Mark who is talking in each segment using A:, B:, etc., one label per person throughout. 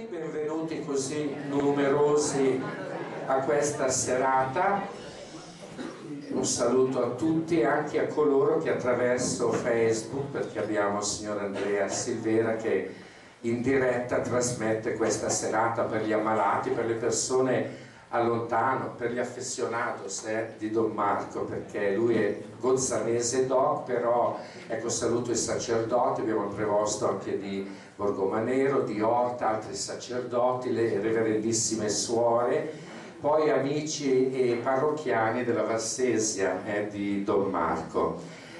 A: tutti, benvenuti così numerosi a questa serata. Un saluto a tutti, anche a coloro che attraverso Facebook, perché abbiamo il signor Andrea Silvera che in diretta trasmette questa serata per gli ammalati, per le persone a lontano, per gli affezionados di Don Marco, perché lui è gozzanese doc, però ecco, saluto i sacerdoti, abbiamo il prevosto anche di Borgomanero, di Orta, altri sacerdoti, le reverendissime suore, poi amici e parrocchiani della Valsesia di Don Marco.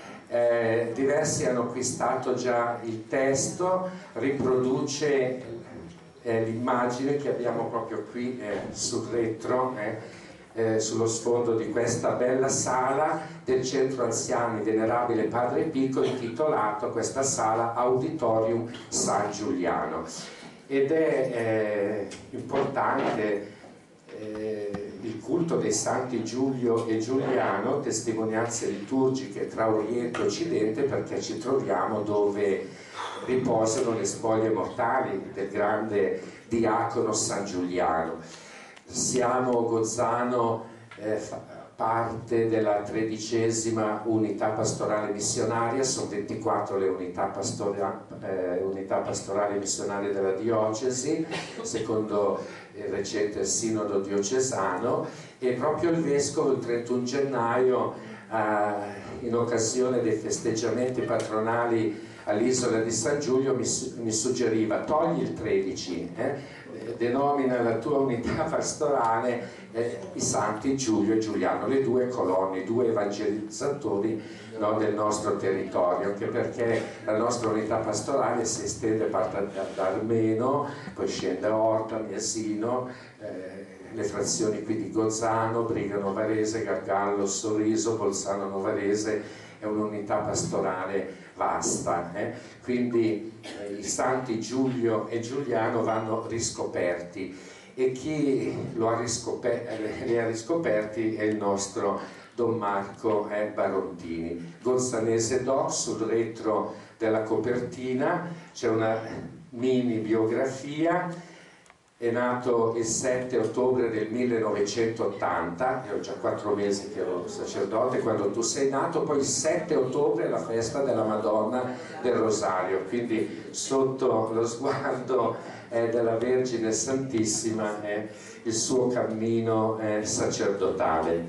A: Diversi hanno acquistato già il testo, riproduce l'immagine che abbiamo proprio qui sul retro, sullo sfondo di questa bella sala del Centro Anziani Venerabile Padre Picco, intitolato questa sala Auditorium San Giuliano. Ed è importante il culto dei santi Giulio e Giuliano, testimonianze liturgiche tra Oriente e Occidente, perché ci troviamo dove riposano le spoglie mortali del grande diacono San Giuliano. Siamo Gozzano, parte della 13ª unità pastorale missionaria, sono 24 le unità pastorali missionarie della diocesi, secondo il recente sinodo diocesano, e proprio il vescovo il 31 gennaio, in occasione dei festeggiamenti patronali all'isola di San Giulio, mi suggeriva: togli il 13, denomina la tua unità pastorale i santi Giulio e Giuliano, le due colonne, i due evangelizzatori del nostro territorio, anche perché la nostra unità pastorale si estende, parte da Armeno, poi scende a Orta, Miasino, le frazioni qui di Gozzano, Brigano Varese, Gargallo, Sorriso, Bolzano Novarese. È un'unità pastorale vasta, quindi i santi Giulio e Giuliano vanno riscoperti, e chi li ha riscoperti è il nostro Don Marco Barontini, gozzanese doc. Sul retro della copertina c'è una mini biografia. È nato il 7 ottobre del 1980, io ho già 4 mesi che ero sacerdote quando tu sei nato, poi il 7 ottobre è la festa della Madonna del Rosario, quindi sotto lo sguardo della Vergine Santissima è il suo cammino sacerdotale.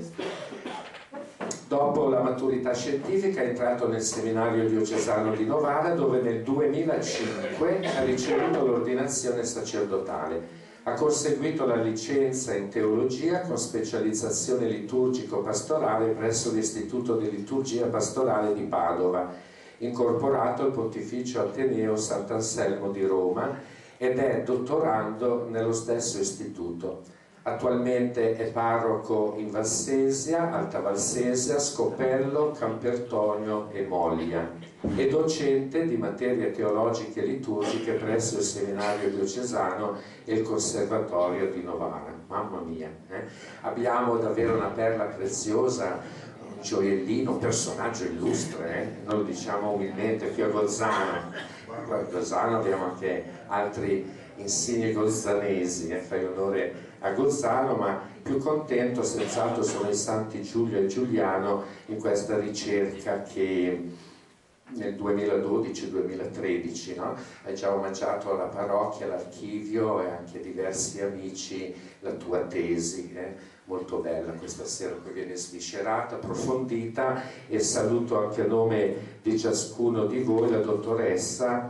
A: Dopo la maturità scientifica è entrato nel seminario diocesano di Novara, dove nel 2005 ha ricevuto l'ordinazione sacerdotale. Ha conseguito la licenza in teologia con specializzazione liturgico-pastorale presso l'Istituto di Liturgia Pastorale di Padova, incorporato al Pontificio Ateneo Sant'Anselmo di Roma, ed è dottorando nello stesso istituto. Attualmente è parroco in Valsesia, Alta Valsesia, Scopello, Campertonio e Moglia, e docente di materie teologiche e liturgiche presso il seminario diocesano e il conservatorio di Novara. Mamma mia, abbiamo davvero una perla preziosa, un gioiellino, un personaggio illustre, non lo diciamo umilmente qui a Gozzano. Qua a Gozzano abbiamo anche altri insigni gozzanesi, fai onore a Gozzano, ma più contento senz'altro sono i santi Giulio e Giuliano in questa ricerca che nel 2012-2013 hai già omaggiato alla parrocchia, all'archivio e anche diversi amici la tua tesi, molto bella questa sera, che viene sviscerata, approfondita, e saluto anche a nome di ciascuno di voi la dottoressa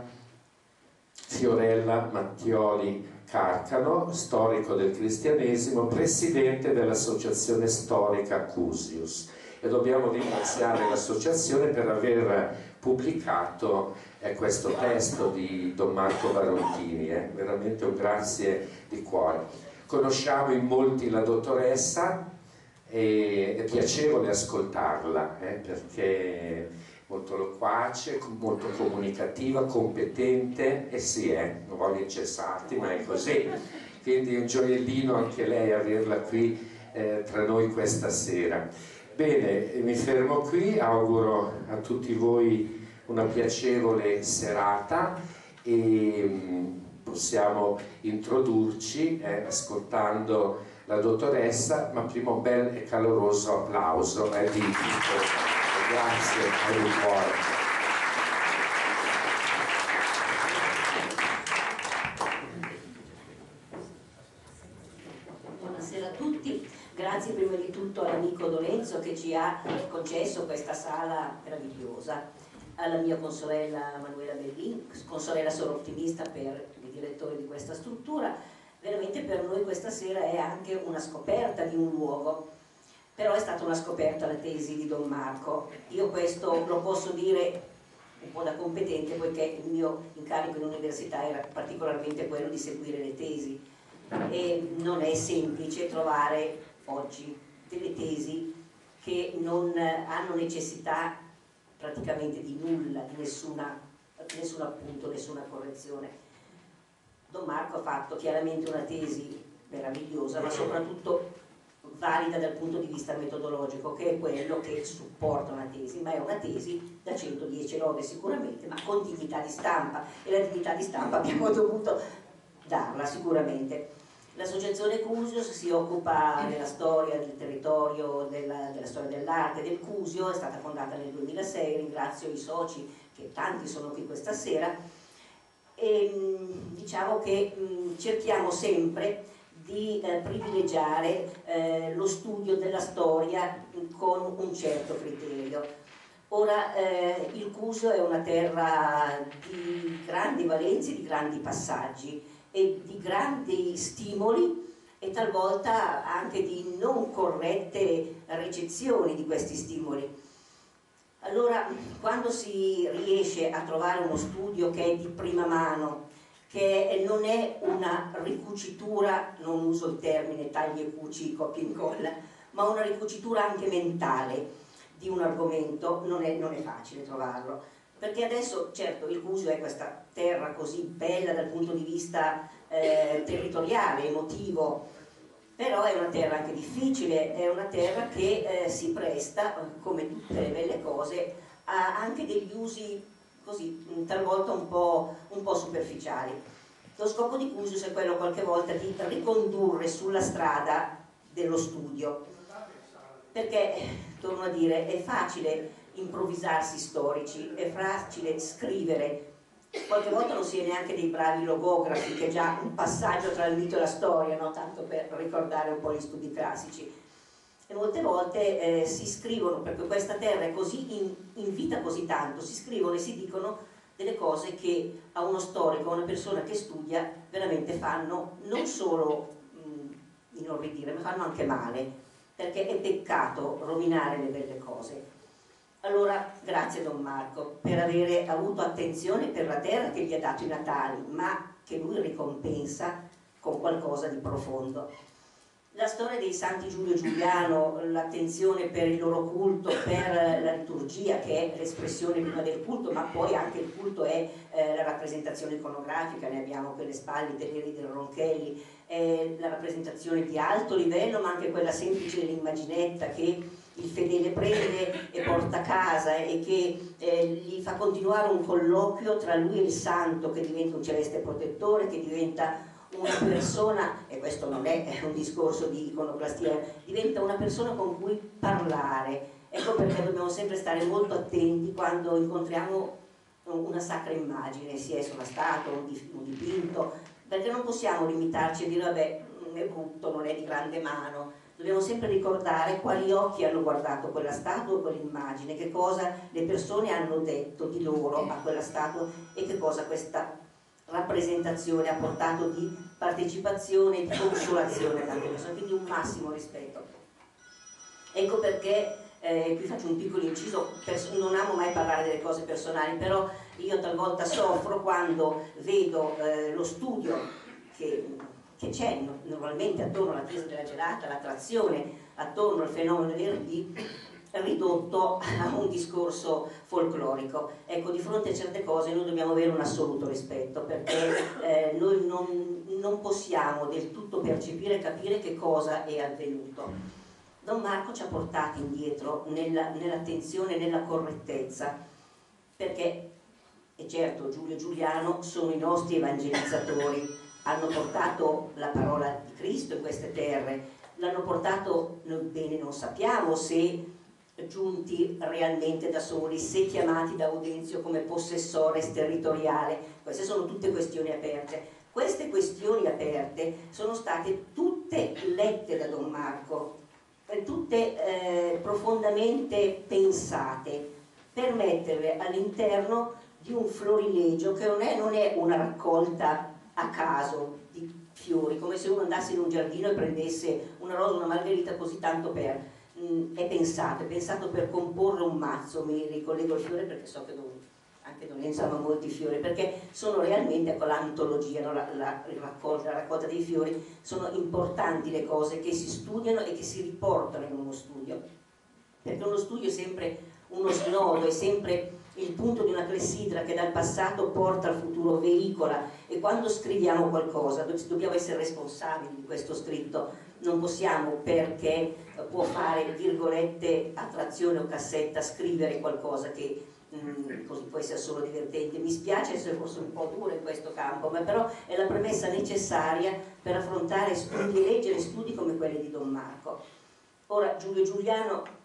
A: Fiorella Mattioli Carcano, storico del cristianesimo, presidente dell'associazione storica Cusius, e dobbiamo ringraziare l'associazione per aver pubblicato questo testo di Don Marco Barontini, veramente un grazie di cuore. Conosciamo in molti la dottoressa, e è piacevole ascoltarla, perché molto loquace, molto comunicativa, competente, e sì, non voglio incessarti, ma è così. Quindi è un gioiellino anche lei averla qui tra noi questa sera. Bene, mi fermo qui, auguro a tutti voi una piacevole serata, e possiamo introdurci ascoltando la dottoressa, ma prima un bel e caloroso applauso di Tito. Grazie di cuore.
B: Buonasera a tutti, grazie prima di tutto all'amico Lorenzo che ci ha concesso questa sala meravigliosa, alla mia consorella Manuela Bellin, consorella Solo Ottimista per i direttori di questa struttura. Veramente per noi questa sera è anche una scoperta di un luogo, però è stata una scoperta la tesi di Don Marco. Io questo lo posso dire un po' da competente, poiché il mio incarico in università era particolarmente quello di seguire le tesi, e non è semplice trovare oggi delle tesi che non hanno necessità praticamente di nulla, di nessun appunto, nessuna correzione. Don Marco ha fatto chiaramente una tesi meravigliosa, ma soprattutto valida dal punto di vista metodologico, che è quello che supporta una tesi, ma è una tesi da 110 lode sicuramente, ma con dignità di stampa, e la dignità di stampa abbiamo dovuto darla sicuramente. L'associazione Cusius si occupa della storia del territorio, della storia dell'arte del Cusio, è stata fondata nel 2006, ringrazio i soci che tanti sono qui questa sera, e diciamo che cerchiamo sempre di privilegiare lo studio della storia con un certo criterio. Ora, il Cusio è una terra di grandi valenze, di grandi passaggi e di grandi stimoli, e talvolta anche di non corrette ricezioni di questi stimoli. Allora, quando si riesce a trovare uno studio che è di prima mano, che non è una ricucitura, non uso il termine tagli e cuci, copia e incolla, ma una ricucitura anche mentale di un argomento, non è facile trovarlo. Perché adesso, certo, il Cusio è questa terra così bella dal punto di vista territoriale, emotivo, però è una terra anche difficile, è una terra che si presta, come tutte le belle cose, a anche degli usi così, talvolta un po' superficiali. Lo scopo di Cusius è quello qualche volta di ricondurre sulla strada dello studio, perché, torno a dire, è facile improvvisarsi storici, è facile scrivere, qualche volta non si è neanche dei bravi logografi, che è già un passaggio tra il mito e la storia, no? Tanto per ricordare un po' gli studi classici, e molte volte si scrivono, perché questa terra è così invita così tanto, si scrivono e si dicono delle cose che a uno storico, a una persona che studia, veramente fanno non solo inorridire, ma fanno anche male, perché è peccato rovinare le belle cose. Allora, grazie Don Marco per avere avuto attenzione per la terra che gli ha dato i natali, ma che lui ricompensa con qualcosa di profondo. La storia dei Santi Giulio e Giuliano, l'attenzione per il loro culto, per la liturgia, che è l'espressione prima del culto, ma poi anche il culto è la rappresentazione iconografica, ne abbiamo per le spalle i telieri del Ronchelli, la rappresentazione di alto livello, ma anche quella semplice dell'immaginetta che il fedele prende e porta a casa e che gli fa continuare un colloquio tra lui e il santo, che diventa un celeste protettore, che diventa una persona, e questo non è un discorso di iconoclastia, diventa una persona con cui parlare. Ecco perché dobbiamo sempre stare molto attenti quando incontriamo una sacra immagine, sia esso una statua, un dipinto, perché non possiamo limitarci a dire vabbè, è brutto, non è di grande mano. Dobbiamo sempre ricordare quali occhi hanno guardato quella statua o quell'immagine, che cosa le persone hanno detto di loro a quella statua e che cosa questa rappresentazione ha portato di partecipazione e di consolazione a tante persone, quindi un massimo rispetto. Ecco perché qui faccio un piccolo inciso, non amo mai parlare delle cose personali, però io talvolta soffro quando vedo lo studio che c'è normalmente attorno alla chiesa della gelata, l'attrazione attorno al fenomeno dell'R.D. ridotto a un discorso folclorico. Ecco, di fronte a certe cose noi dobbiamo avere un assoluto rispetto, perché noi non possiamo del tutto percepire e capire che cosa è avvenuto. Don Marco ci ha portati indietro nell'attenzione, nella correttezza, perché è E certo, Giulio e Giuliano sono i nostri evangelizzatori, hanno portato la parola di Cristo in queste terre, l'hanno portato, noi bene non sappiamo se giunti realmente da soli, se chiamati da Audenzio come possessores territoriale. Queste sono tutte questioni aperte. Queste questioni aperte sono state tutte lette da Don Marco, tutte profondamente pensate per metterle all'interno di un florilegio che non è una raccolta a caso di fiori, come se uno andasse in un giardino e prendesse una rosa, una margherita così tanto per... è pensato per comporre un mazzo. Mi ricollego al fiore perché so che anche Don Enzo ama molti fiori, perché sono realmente, ecco, l'antologia, no? la raccolta dei fiori, sono importanti le cose che si studiano e che si riportano in uno studio, perché uno studio è sempre uno snodo, è sempre il punto di una clessidra che dal passato porta al futuro, veicola, e quando scriviamo qualcosa dobbiamo essere responsabili di questo scritto. Non possiamo, perché può fare virgolette attrazione o cassetta, scrivere qualcosa che così può essere solo divertente. Mi spiace essere forse un po' dura in questo campo, ma però è la premessa necessaria per affrontare studi e leggere studi come quelli di Don Marco. Ora, Giulio e Giuliano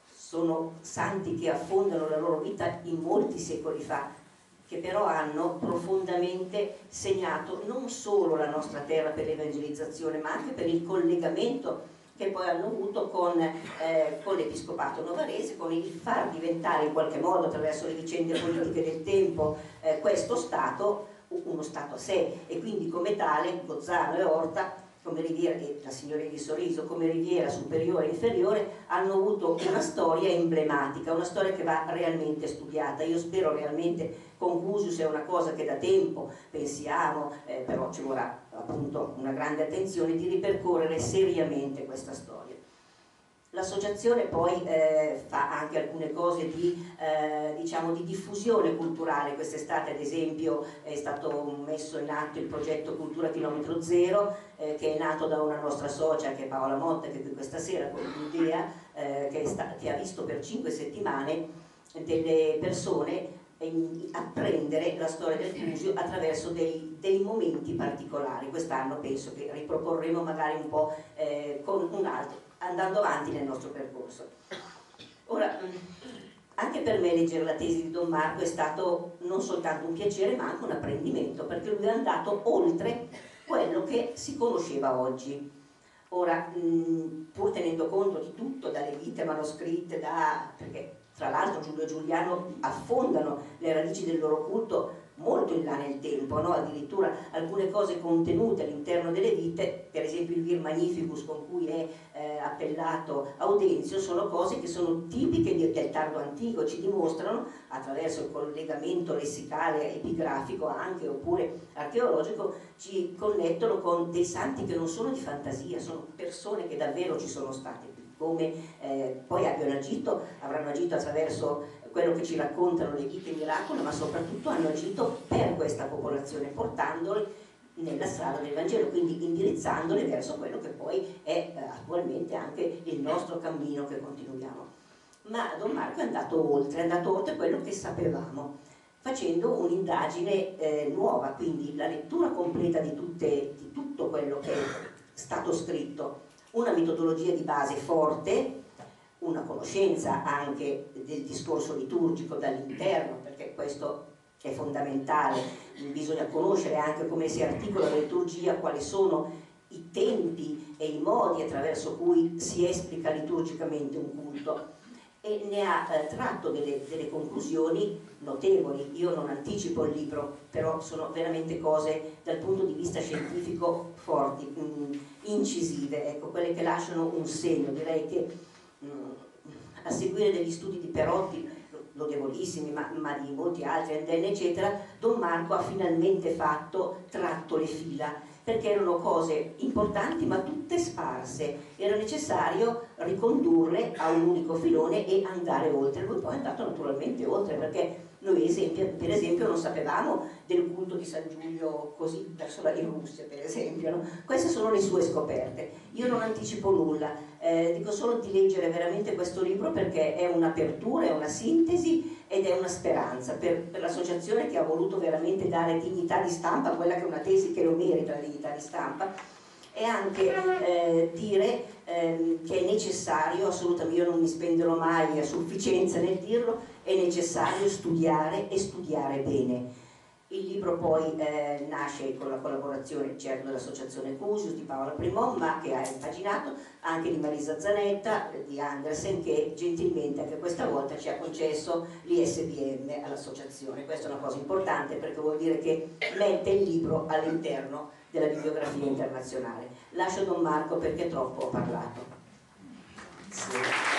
B: sono santi che affondano la loro vita in molti secoli fa, che però hanno profondamente segnato non solo la nostra terra per l'evangelizzazione, ma anche per il collegamento che poi hanno avuto con l'Episcopato novarese, con il far diventare in qualche modo, attraverso le vicende politiche del tempo, questo Stato uno Stato a sé, e quindi come tale Gozzano e Orta, come Riviera, e la Signoria di Sorriso, come Riviera superiore e inferiore, hanno avuto una storia emblematica, una storia che va realmente studiata. Io spero realmente, Confucius è una cosa che da tempo pensiamo, però ci vorrà appunto una grande attenzione di ripercorrere seriamente questa storia. L'associazione poi fa anche alcune cose diciamo di diffusione culturale. Quest'estate ad esempio è stato messo in atto il progetto Cultura Chilometro Zero, che è nato da una nostra socia, che è Paola Motta, che è qui questa sera con l'idea, che ha visto per 5 settimane delle persone apprendere la storia del Fusio attraverso dei momenti particolari. Quest'anno penso che riproporremo magari un po' con un altro, andando avanti nel nostro percorso. Ora, anche per me leggere la tesi di Don Marco è stato non soltanto un piacere, ma anche un apprendimento, perché lui è andato oltre quello che si conosceva oggi. Ora, pur tenendo conto di tutto, dalle vite manoscritte, perché tra l'altro Giulio e Giuliano affondano le radici del loro culto molto in là nel tempo, no? Addirittura alcune cose contenute all'interno delle vite, per esempio il Vir Magnificus con cui è appellato Audenzio, sono cose che sono tipiche del tardo antico, ci dimostrano attraverso il collegamento lessicale, epigrafico anche, oppure archeologico, ci connettono con dei santi che non sono di fantasia, sono persone che davvero ci sono state, come poi avranno agito attraverso quello che ci raccontano le vite miracolo, ma soprattutto hanno agito per questa popolazione, portandoli nella strada del Vangelo, quindi indirizzandoli verso quello che poi è attualmente anche il nostro cammino che continuiamo. Ma Don Marco è andato oltre quello che sapevamo, facendo un'indagine nuova, quindi la lettura completa di tutto quello che è stato scritto, una metodologia di base forte, una conoscenza anche del discorso liturgico dall'interno, perché questo è fondamentale. Bisogna conoscere anche come si articola la liturgia, quali sono i tempi e i modi attraverso cui si esplica liturgicamente un culto, e ne ha tratto delle conclusioni notevoli. Io non anticipo il libro, però sono veramente cose dal punto di vista scientifico forti, incisive, ecco, quelle che lasciano un segno. Direi che a seguire degli studi di Perotti, lodevolissimi, ma di molti altri, Andenne eccetera, Don Marco ha finalmente tratto le fila, perché erano cose importanti ma tutte sparse, era necessario ricondurle a un unico filone e andare oltre. Lui poi è andato naturalmente oltre, perché noi per esempio non sapevamo del culto di San Giulio così verso in Russia, per esempio, no? Queste sono le sue scoperte. Io non anticipo nulla, dico solo di leggere veramente questo libro, perché è un'apertura, è una sintesi ed è una speranza per l'associazione, che ha voluto veramente dare dignità di stampa, quella che è una tesi che lo merita la dignità di stampa, e anche dire che è necessario, assolutamente, io non mi spenderò mai a sufficienza nel dirlo, è necessario studiare e studiare bene. Il libro poi nasce con la collaborazione certo dell'associazione Cusius di Paola Primon, ma che ha impaginato anche di Marisa Zanetta, di Andersen, che gentilmente anche questa volta ci ha concesso l'ISBN all'associazione. Questa è una cosa importante perché vuol dire che mette il libro all'interno della bibliografia internazionale. Lascio Don Marco perché troppo ho parlato.
C: Sì.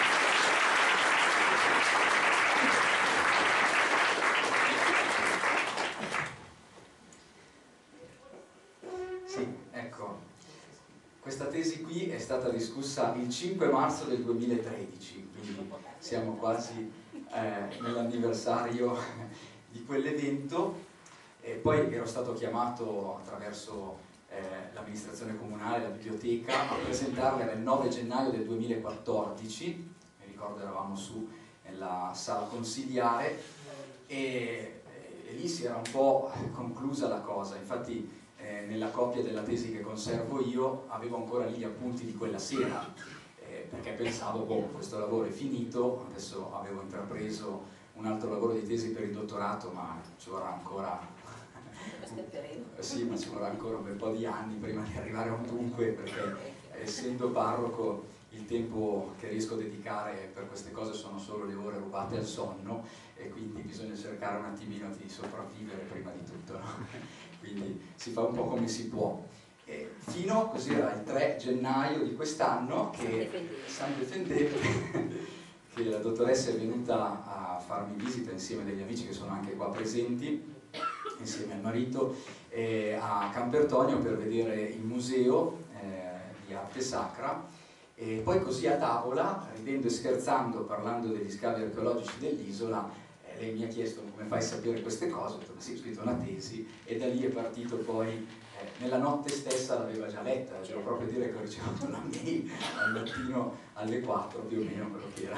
C: Questa tesi qui è stata discussa il 5 marzo del 2013, quindi siamo quasi nell'anniversario di quell'evento. E poi ero stato chiamato attraverso l'amministrazione comunale, la biblioteca, a presentarla nel 9 gennaio del 2014, mi ricordo eravamo su nella sala consigliare e lì si era un po' conclusa la cosa. Infatti nella copia della tesi che conservo io avevo ancora lì gli appunti di quella sera, perché pensavo, boh, questo lavoro è finito, adesso avevo intrapreso un altro lavoro di tesi per il dottorato, ma ci vorrà ancora sì, ma ci vorrà ancora un bel po' di anni prima di arrivare a un dunque, perché essendo parroco il tempo che riesco a dedicare per queste cose sono solo le ore rubate al sonno, e quindi bisogna cercare un attimino di sopravvivere prima di tutto, no? Quindi si fa un po' come si può. Fino così era il 3 gennaio di quest'anno che San Defendente che la dottoressa è venuta a farmi visita insieme a degli amici che sono anche qua presenti, insieme al marito, a Campertonio per vedere il museo di arte sacra, e poi così a tavola, ridendo e scherzando, parlando degli scavi archeologici dell'isola, lei mi ha chiesto come fai a sapere queste cose, ho detto sì, ho scritto una tesi, e da lì è partito poi, nella notte stessa l'aveva già letta, devo proprio dire che ho ricevuto una mail al mattino alle 4 più o meno, quello che era,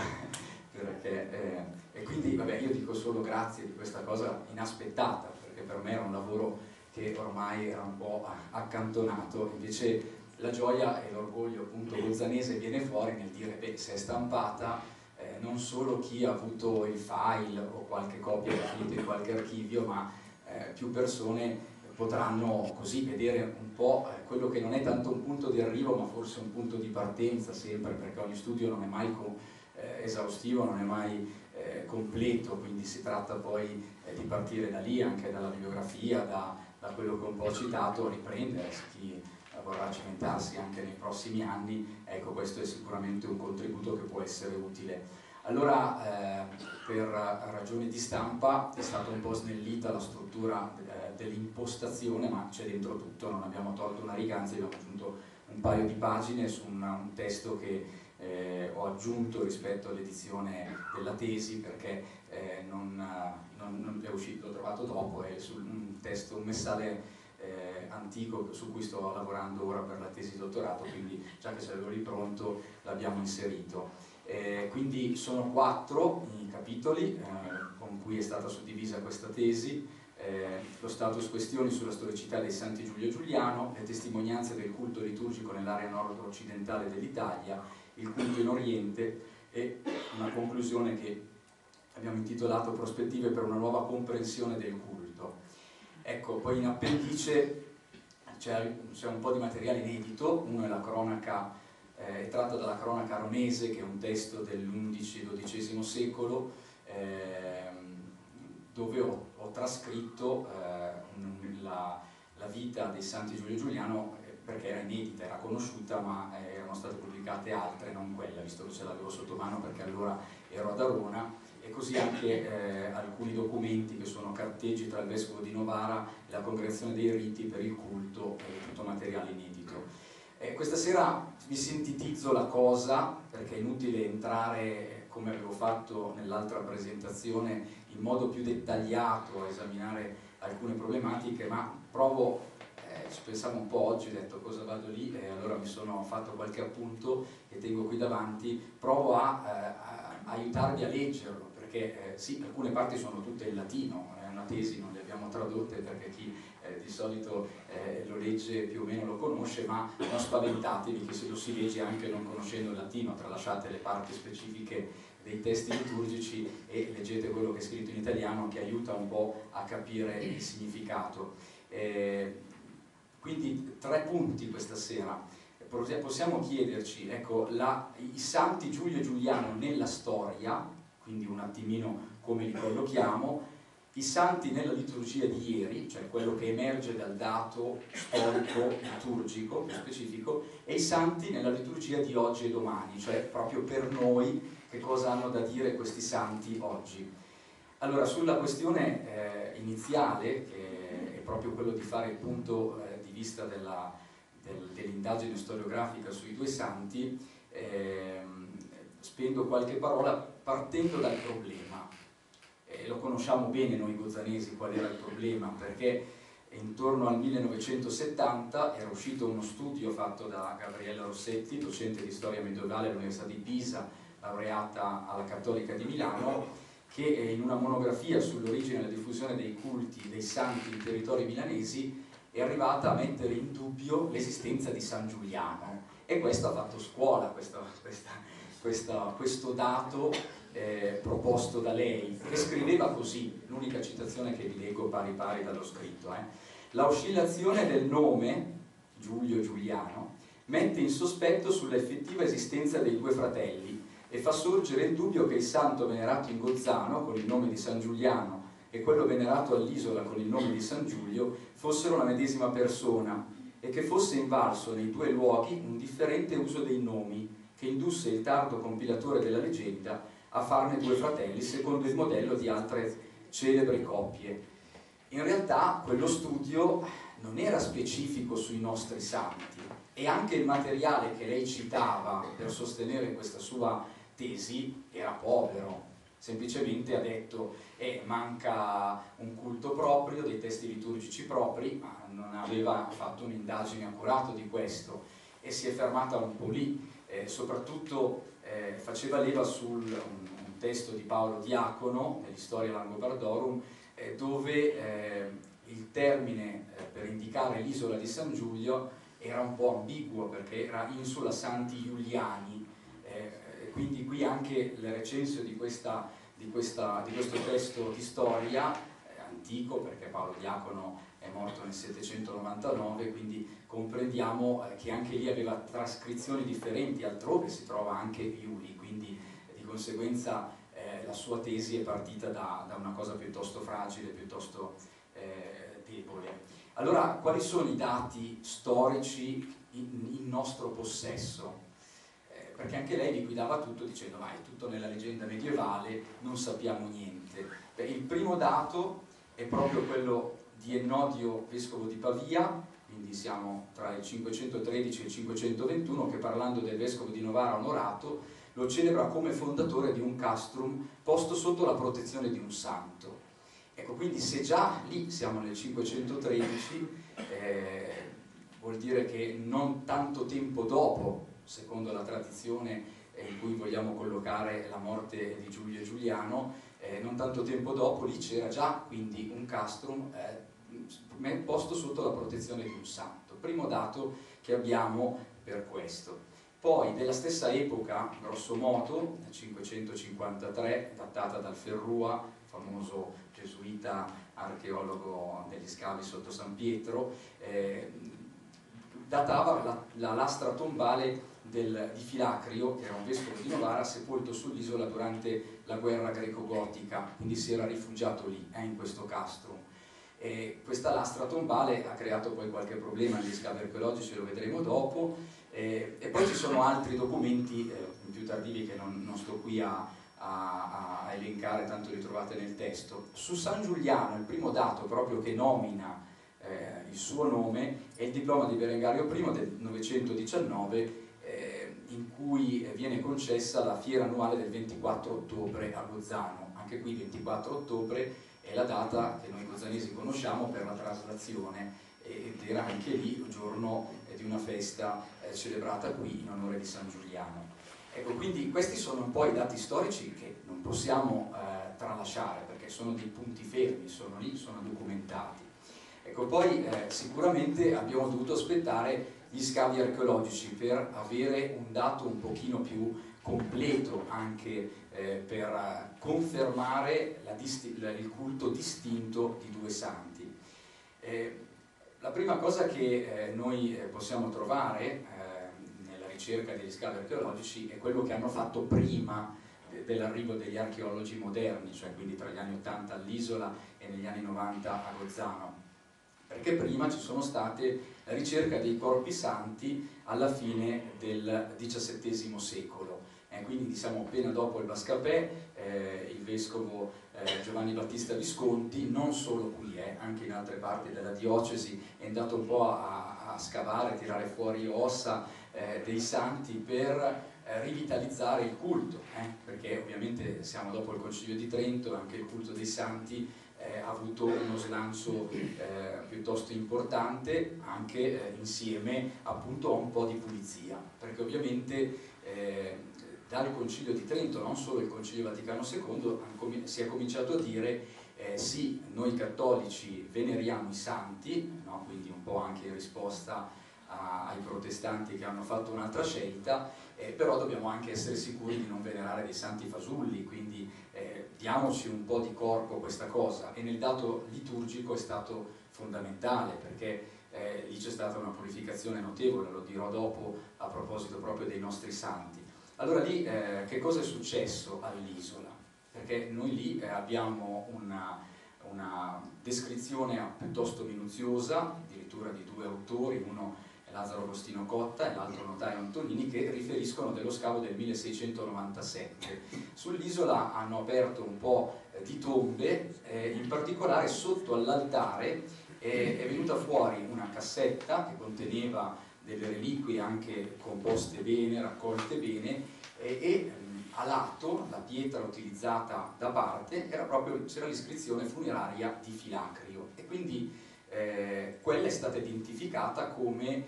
C: perché, e quindi vabbè, io dico solo grazie di questa cosa inaspettata, perché per me era un lavoro che ormai era un po' accantonato, invece la gioia e l'orgoglio appunto bolzanese viene fuori nel dire, beh, se è stampata, non solo chi ha avuto il file o qualche copia finita in qualche archivio, ma più persone potranno così vedere un po' quello che non è tanto un punto di arrivo, ma forse un punto di partenza sempre, perché ogni studio non è mai esaustivo, non è mai completo, quindi si tratta poi di partire da lì, anche dalla bibliografia, da quello che ho un po' citato, riprendere chi vorrà cimentarsi anche nei prossimi anni. Ecco, questo è sicuramente un contributo che può essere utile. Allora, per ragioni di stampa è stata un po' snellita la struttura dell'impostazione, ma c'è dentro tutto, non abbiamo tolto una riga, anzi abbiamo aggiunto un paio di pagine su un testo che ho aggiunto rispetto all'edizione della tesi, perché non è uscito, l'ho trovato dopo, è un testo, un messale antico su cui sto lavorando ora per la tesi di dottorato, quindi già che ce l'avevo lì pronto l'abbiamo inserito. Quindi sono 4 i capitoli con cui è stata suddivisa questa tesi: lo status questioni sulla storicità dei Santi Giulio e Giuliano, le testimonianze del culto liturgico nell'area nord-occidentale dell'Italia, il culto in Oriente, e una conclusione che abbiamo intitolato Prospettive per una nuova comprensione del culto. Ecco, poi in appendice c'è un po' di materiale inedito. Uno è la cronaca, è tratto dalla cronaca aronese, che è un testo dell'11-XII secolo, dove ho trascritto la vita dei Santi Giulio e Giuliano, perché era inedita, era conosciuta, ma erano state pubblicate altre, non quella, visto che ce l'avevo sotto mano perché allora ero ad Arona, e così anche alcuni documenti che sono carteggi tra il Vescovo di Novara e la Congregazione dei Riti per il culto, tutto materiale inedito. Questa sera vi sintetizzo la cosa, perché è inutile entrare, come avevo fatto nell'altra presentazione, in modo più dettagliato a esaminare alcune problematiche, ma provo, ci pensavo un po' oggi, ho detto cosa vado lì, e allora mi sono fatto qualche appunto che tengo qui davanti, provo a aiutarvi a leggerlo, perché sì, alcune parti sono tutte in latino, è una tesi, non le abbiamo tradotte perché chi di solito lo legge più o meno lo conosce, ma non spaventatevi che se lo si legge anche non conoscendo il latino, tralasciate le parti specifiche dei testi liturgici e leggete quello che è scritto in italiano, che aiuta un po' a capire il significato. Quindi 3 punti questa sera. Possiamo chiederci, ecco, i santi Giulio e Giuliano nella storia, quindi un attimino come li collochiamo, i santi nella liturgia di ieri, cioè quello che emerge dal dato storico liturgico più specifico, e i santi nella liturgia di oggi e domani, cioè proprio per noi che cosa hanno da dire questi santi oggi. Allora, sulla questione iniziale, che è proprio quello di fare il punto di vista dell'indagine storiografica sui 2 santi, spendo qualche parola partendo dal problema. Lo conosciamo bene noi gozzanesi qual era il problema, perché intorno al 1970 era uscito uno studio fatto da Gabriella Rossetti, docente di storia medievale all'Università di Pisa, laureata alla Cattolica di Milano, che in una monografia sull'origine e la diffusione dei culti dei santi in territori milanesi è arrivata a mettere in dubbio l'esistenza di San Giuliano, e questo ha fatto scuola, questo dato proposto da lei, che scriveva così, l'unica citazione che vi leggo pari pari dallo scritto: la oscillazione del nome Giulio e Giuliano mette in sospetto sulla effettiva esistenza dei 2 fratelli e fa sorgere il dubbio che il santo venerato in Gozzano con il nome di San Giuliano e quello venerato all'Isola con il nome di San Giulio fossero la medesima persona, e che fosse invalso nei 2 luoghi un differente uso dei nomi che indusse il tardo compilatore della leggenda a farne 2 fratelli secondo il modello di altre celebri coppie. In realtà quello studio non era specifico sui nostri santi, e anche il materiale che lei citava per sostenere questa sua tesi era povero. Semplicemente ha detto manca un culto proprio, dei testi liturgici propri, ma non aveva fatto un'indagine accurata di questo, e si è fermata un po' lì. Soprattutto faceva leva su un testo di Paolo Diacono, dell'Historia Langobardorum, dove il termine per indicare l'isola di San Giulio era un po' ambiguo, perché era Insula Santi Giuliani, quindi qui anche il recensio di questo testo di storia antico, perché Paolo Diacono è morto nel 799, quindi comprendiamo che anche lì aveva trascrizioni differenti, altrove si trova anche Iuli, quindi di conseguenza la sua tesi è partita da una cosa piuttosto fragile, piuttosto debole. Allora, quali sono i dati storici in nostro possesso? Perché anche lei liquidava tutto dicendo ma è tutto nella leggenda medievale, non sappiamo niente. Il primo dato è proprio quello di Ennodio, vescovo di Pavia, quindi siamo tra il 513 e il 521, che parlando del vescovo di Novara Onorato lo celebra come fondatore di un castrum posto sotto la protezione di un santo. Ecco, quindi se già lì siamo nel 513, vuol dire che non tanto tempo dopo, secondo la tradizione in cui vogliamo collocare la morte di Giulio e Giuliano, non tanto tempo dopo lì c'era già quindi un castrum posto sotto la protezione di un santo. Primo dato che abbiamo per questo. Poi della stessa epoca, grosso modo, nel 553, datata dal Ferrua, famoso gesuita archeologo degli scavi sotto San Pietro, datava la lastra tombale di Filacrio, che era un vescovo di Novara, sepolto sull'isola durante la guerra greco-gotica, quindi si era rifugiato lì, in questo castrum. Questa lastra tombale ha creato poi qualche problema negli scavi archeologici, lo vedremo dopo, e poi ci sono altri documenti più tardivi che non sto qui a elencare, tanto li trovate nel testo. Su San Giuliano il primo dato proprio che nomina il suo nome è il diploma di Berengario I del 919, in cui viene concessa la fiera annuale del 24 ottobre a Gozzano. Anche qui 24 ottobre è la data che noi gozzanesi conosciamo per la traslazione, ed era anche lì il giorno di una festa celebrata qui in onore di San Giuliano. Ecco, quindi questi sono un po' i dati storici che non possiamo tralasciare, perché sono dei punti fermi, sono lì, sono documentati. Ecco, poi sicuramente abbiamo dovuto aspettare gli scavi archeologici per avere un dato un pochino più completo, anche per confermare il culto distinto di due santi. La prima cosa che noi possiamo trovare nella ricerca degli scavi archeologici è quello che hanno fatto prima dell'arrivo degli archeologi moderni, cioè quindi tra gli anni 80 all'Isola e negli anni 90 a Gozzano, perché prima ci sono state la ricerca dei corpi santi alla fine del XVII secolo. Quindi diciamo appena dopo il Bascapè, il vescovo Giovanni Battista Visconti, non solo qui, anche in altre parti della diocesi, è andato un po' a scavare, a tirare fuori ossa dei santi per rivitalizzare il culto, perché ovviamente siamo dopo il Concilio di Trento, anche il culto dei santi ha avuto uno slancio piuttosto importante, anche insieme appunto a un po' di pulizia, perché ovviamente dal Concilio di Trento, non solo il Concilio Vaticano II, si è cominciato a dire sì, noi cattolici veneriamo i santi, no? Quindi un po' anche in risposta ai protestanti che hanno fatto un'altra scelta, però dobbiamo anche essere sicuri di non venerare dei santi fasulli, quindi diamoci un po' di corpo a questa cosa. E nel dato liturgico è stato fondamentale, perché lì c'è stata una purificazione notevole, lo dirò dopo a proposito proprio dei nostri santi. Allora lì che cosa è successo all'Isola? Perché noi lì abbiamo una descrizione piuttosto minuziosa, addirittura di due autori, uno è Lazzaro Agostino Cotta e l'altro Notaio Antonini, che riferiscono dello scavo del 1697. Sull'Isola hanno aperto un po' di tombe, in particolare sotto all'altare è venuta fuori una cassetta che conteneva delle reliquie anche composte bene, raccolte bene, e a lato, la pietra utilizzata da parte, c'era l'iscrizione funeraria di Filacrio, e quindi quella è stata identificata come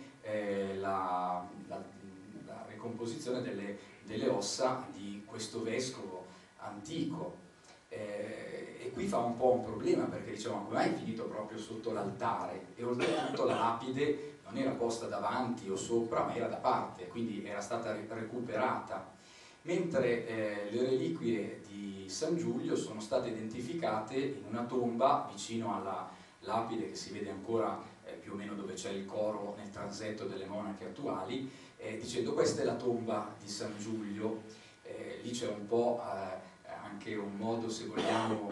C: la ricomposizione delle ossa di questo vescovo antico. E qui fa un po' un problema, perché diciamo, come mai è finito proprio sotto l'altare? E oltretutto la lapide non era posta davanti o sopra, ma era da parte, quindi era stata recuperata, mentre le reliquie di San Giulio sono state identificate in una tomba vicino alla lapide che si vede ancora più o meno dove c'è il coro nel transetto delle monache attuali, dicendo questa è la tomba di San Giulio. Lì c'è un po' anche un modo, se vogliamo,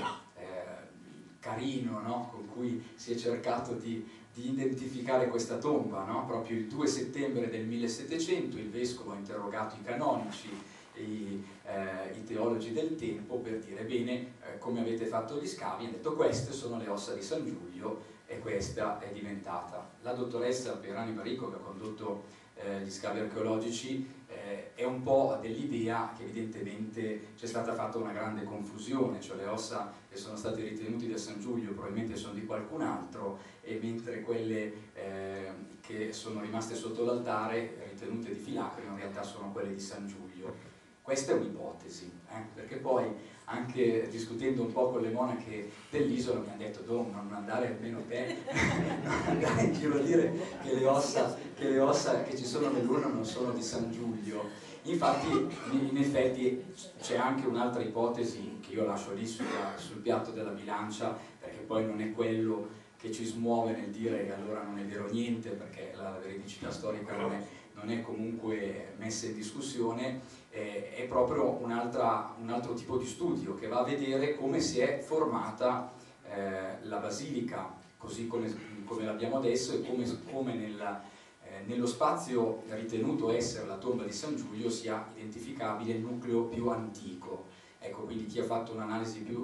C: carino, no? Con cui si è cercato di identificare questa tomba, no? Proprio il 2 settembre del 1700 il vescovo ha interrogato i canonici e i teologi del tempo per dire bene come avete fatto gli scavi, hanno detto queste sono le ossa di San Giulio e questa è diventata. La dottoressa Pierani Baricco, che ha condotto gli scavi archeologici, è un po' dell'idea che evidentemente c'è stata fatta una grande confusione, cioè le ossa che sono state ritenute da San Giulio probabilmente sono di qualcun altro, e mentre quelle che sono rimaste sotto l'altare ritenute di Filacrio in realtà sono quelle di San Giulio. Questa è un'ipotesi, perché poi anche discutendo un po' con le monache dell'Isola mi hanno detto non andare almeno te, non andare in giro a dire che le ossa che ci sono nell'urna non sono di San Giulio. Infatti in effetti c'è anche un'altra ipotesi che io lascio lì sul piatto della bilancia, perché poi non è quello che ci smuove nel dire che allora non è vero niente, perché la veridicità storica non è comunque messa in discussione. È proprio un altro tipo di studio che va a vedere come si è formata la basilica così come l'abbiamo adesso, e come nello spazio ritenuto essere la tomba di San Giulio sia identificabile il nucleo più antico. Ecco, quindi chi ha fatto un'analisi più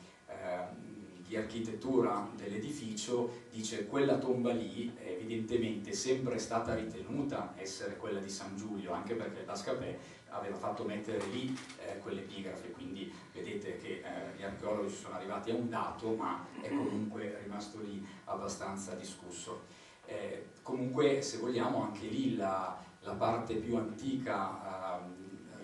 C: di architettura dell'edificio dice quella tomba lì evidentemente è sempre stata ritenuta essere quella di San Giulio, anche perché il Bascapè aveva fatto mettere lì quell'epigrafe, quindi vedete che gli archeologi sono arrivati a un dato, ma è comunque rimasto lì abbastanza discusso. Comunque, se vogliamo, anche lì la parte più antica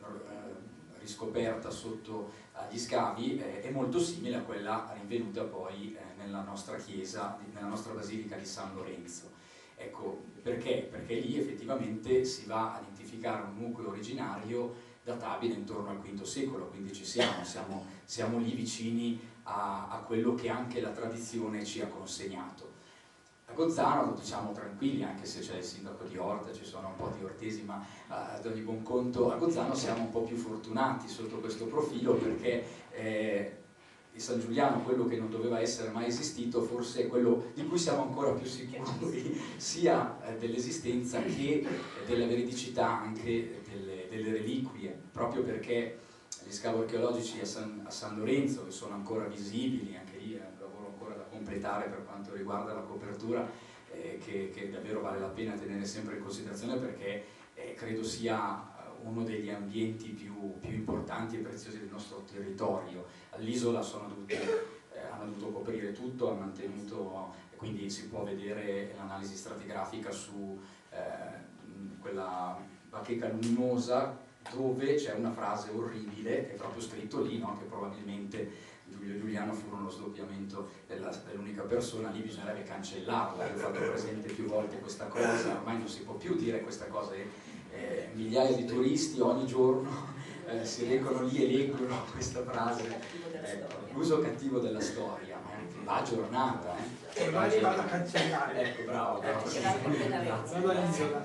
C: riscoperta sotto agli scavi è molto simile a quella rinvenuta poi nella nostra chiesa, nella nostra basilica di San Lorenzo. Ecco, perché? Perché lì effettivamente si va a identificare un nucleo originario databile intorno al V secolo, quindi siamo lì vicini a quello che anche la tradizione ci ha consegnato. A Gozzano lo diciamo tranquilli, anche se c'è il sindaco di Orta, ci sono un po' di ortesi, ma ad ogni buon conto a Gozzano siamo un po' più fortunati sotto questo profilo, perché di San Giuliano, quello che non doveva essere mai esistito, forse è quello di cui siamo ancora più sicuri, sia dell'esistenza che della veridicità anche delle reliquie, proprio perché gli scavi archeologici a San Lorenzo, che sono ancora visibili, anche lì è un lavoro ancora da completare per quanto riguarda la copertura, che davvero vale la pena tenere sempre in considerazione, perché credo sia uno degli ambienti più importanti e preziosi del nostro territorio. All'isola hanno dovuto coprire tutto, hanno mantenuto, quindi si può vedere l'analisi stratigrafica su quella bacheca luminosa, dove c'è una frase orribile, è proprio scritto lì, no? Che probabilmente Giulio e Giuliano furono lo sdoppiamento dell'unica persona, lì bisognerebbe cancellarla. Io ho fatto presente più volte questa cosa, ormai non si può più dire questa cosa, migliaia di turisti ogni giorno si recano lì e leggono questa frase, l'uso cattivo della storia, va aggiornata,
D: ormai vado a cancellare.
C: Ecco, bravo,
D: Vado all'isola.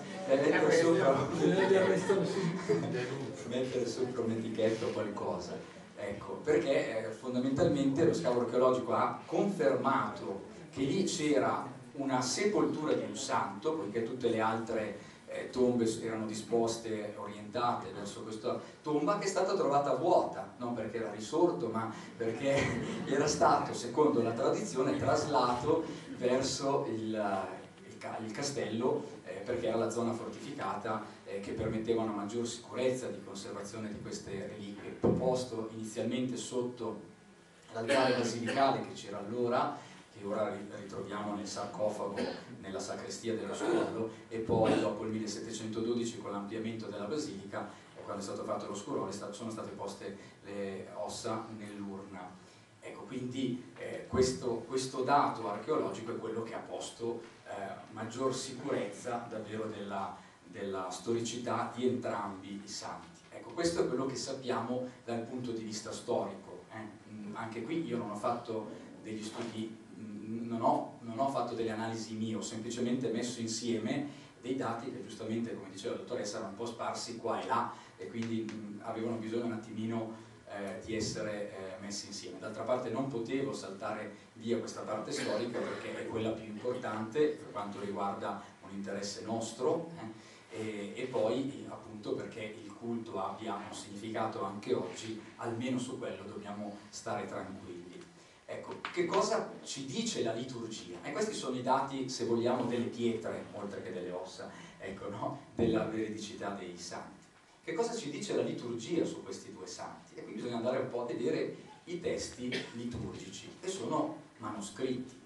C: Mettere sopra un'etichetta o qualcosa, ecco, perché fondamentalmente lo scavo archeologico ha confermato che lì c'era una sepoltura di un santo, poiché tutte le altre tombe erano disposte, orientate verso questa tomba, che è stata trovata vuota, non perché era risorto, ma perché era stato, secondo la tradizione, traslato verso il castello, perché era la zona fortificata che permetteva una maggior sicurezza di conservazione di queste reliquie, proposto inizialmente sotto l'altare basilicale che c'era allora, che ora ritroviamo nel sarcofago nella sacrestia dello Scollo, e poi dopo il 1712 con l'ampliamento della basilica, quando è stato fatto lo scurone, sono state poste le ossa nell'urna. Ecco, quindi questo dato archeologico è quello che ha posto maggior sicurezza davvero della storicità di entrambi i santi. Ecco, questo è quello che sappiamo dal punto di vista storico. Anche qui io non ho fatto degli studi, non ho fatto delle analisi mie, ho semplicemente messo insieme dei dati che giustamente, come diceva la dottoressa, erano un po' sparsi qua e là, e quindi avevano bisogno un attimino di essere messi insieme. D'altra parte non potevo saltare via questa parte storica, perché è quella più importante per quanto riguarda un interesse nostro, e poi appunto perché il culto abbia un significato anche oggi, almeno su quello dobbiamo stare tranquilli. Ecco, che cosa ci dice la liturgia? E questi sono i dati, se vogliamo, delle pietre, oltre che delle ossa, ecco, no? Della veridicità dei santi. Che cosa ci dice la liturgia su questi due santi? E qui bisogna andare un po' a vedere i testi liturgici, che sono manoscritti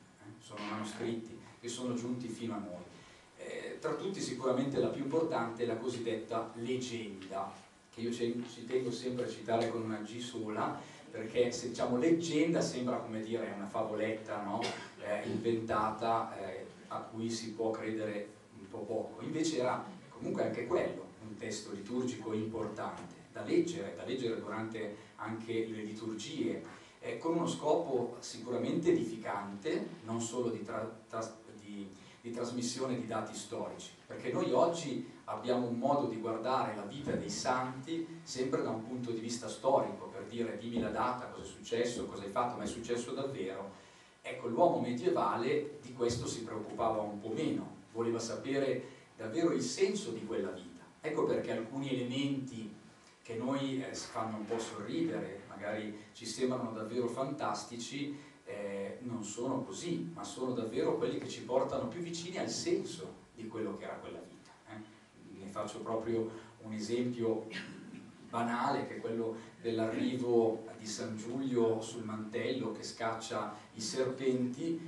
C: che sono giunti fino a noi. Tra tutti sicuramente la più importante è la cosiddetta leggenda, che io ci tengo sempre a citare con una G sola, perché se diciamo leggenda sembra, come dire, una favoletta, no? Inventata, a cui si può credere un po' poco. Invece era comunque anche quello un testo liturgico importante da leggere durante anche le liturgie, con uno scopo sicuramente edificante, non solo di trasmissione di dati storici, perché noi oggi abbiamo un modo di guardare la vita dei santi sempre da un punto di vista storico, per dire dimmi la data, cosa è successo, cosa hai fatto, ma è successo davvero. Ecco, l'uomo medievale di questo si preoccupava un po' meno, voleva sapere davvero il senso di quella vita. Ecco perché alcuni elementi che noi fanno un po' sorridere, magari ci sembrano davvero fantastici, non sono così, ma sono davvero quelli che ci portano più vicini al senso di quello che era quella vita. Ne faccio proprio un esempio banale, che è quello dell'arrivo di San Giulio sul mantello che scaccia i serpenti.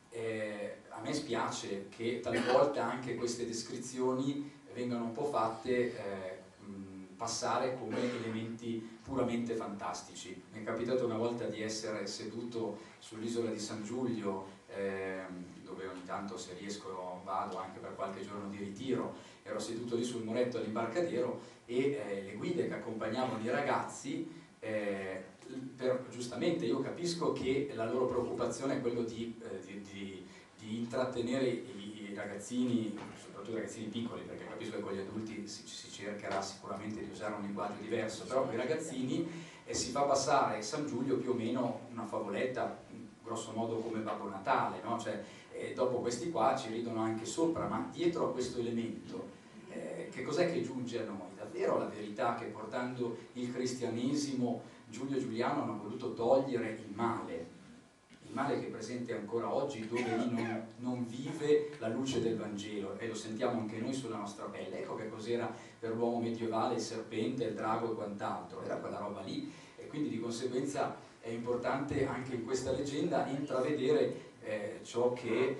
C: A me spiace che talvolta anche queste descrizioni vengano un po' fatte passare come elementi puramente fantastici. Mi è capitato una volta di essere seduto sull'isola di San Giulio, dove ogni tanto, se riesco, vado anche per qualche giorno di ritiro. Ero seduto lì sul muretto all'imbarcadero e le guide che accompagnavano i ragazzi, giustamente io capisco che la loro preoccupazione è quello di intrattenere i ragazzini, soprattutto i ragazzini piccoli, perché capisco che con gli adulti si cercherà sicuramente di usare un linguaggio diverso, però con i ragazzini si fa passare San Giulio più o meno una favoletta, grosso modo come Babbo Natale, no? Cioè, dopo questi qua ci ridono anche sopra, ma dietro a questo elemento che cos'è che giunge a noi? Davvero la verità che portando il cristianesimo Giulio e Giuliano hanno voluto togliere il male che è presente ancora oggi, dove lì non vive la luce del Vangelo, e lo sentiamo anche noi sulla nostra pelle. Ecco che cos'era per l'uomo medievale il serpente, il drago e quant'altro, era quella roba lì, e quindi di conseguenza è importante anche in questa leggenda intravedere ciò che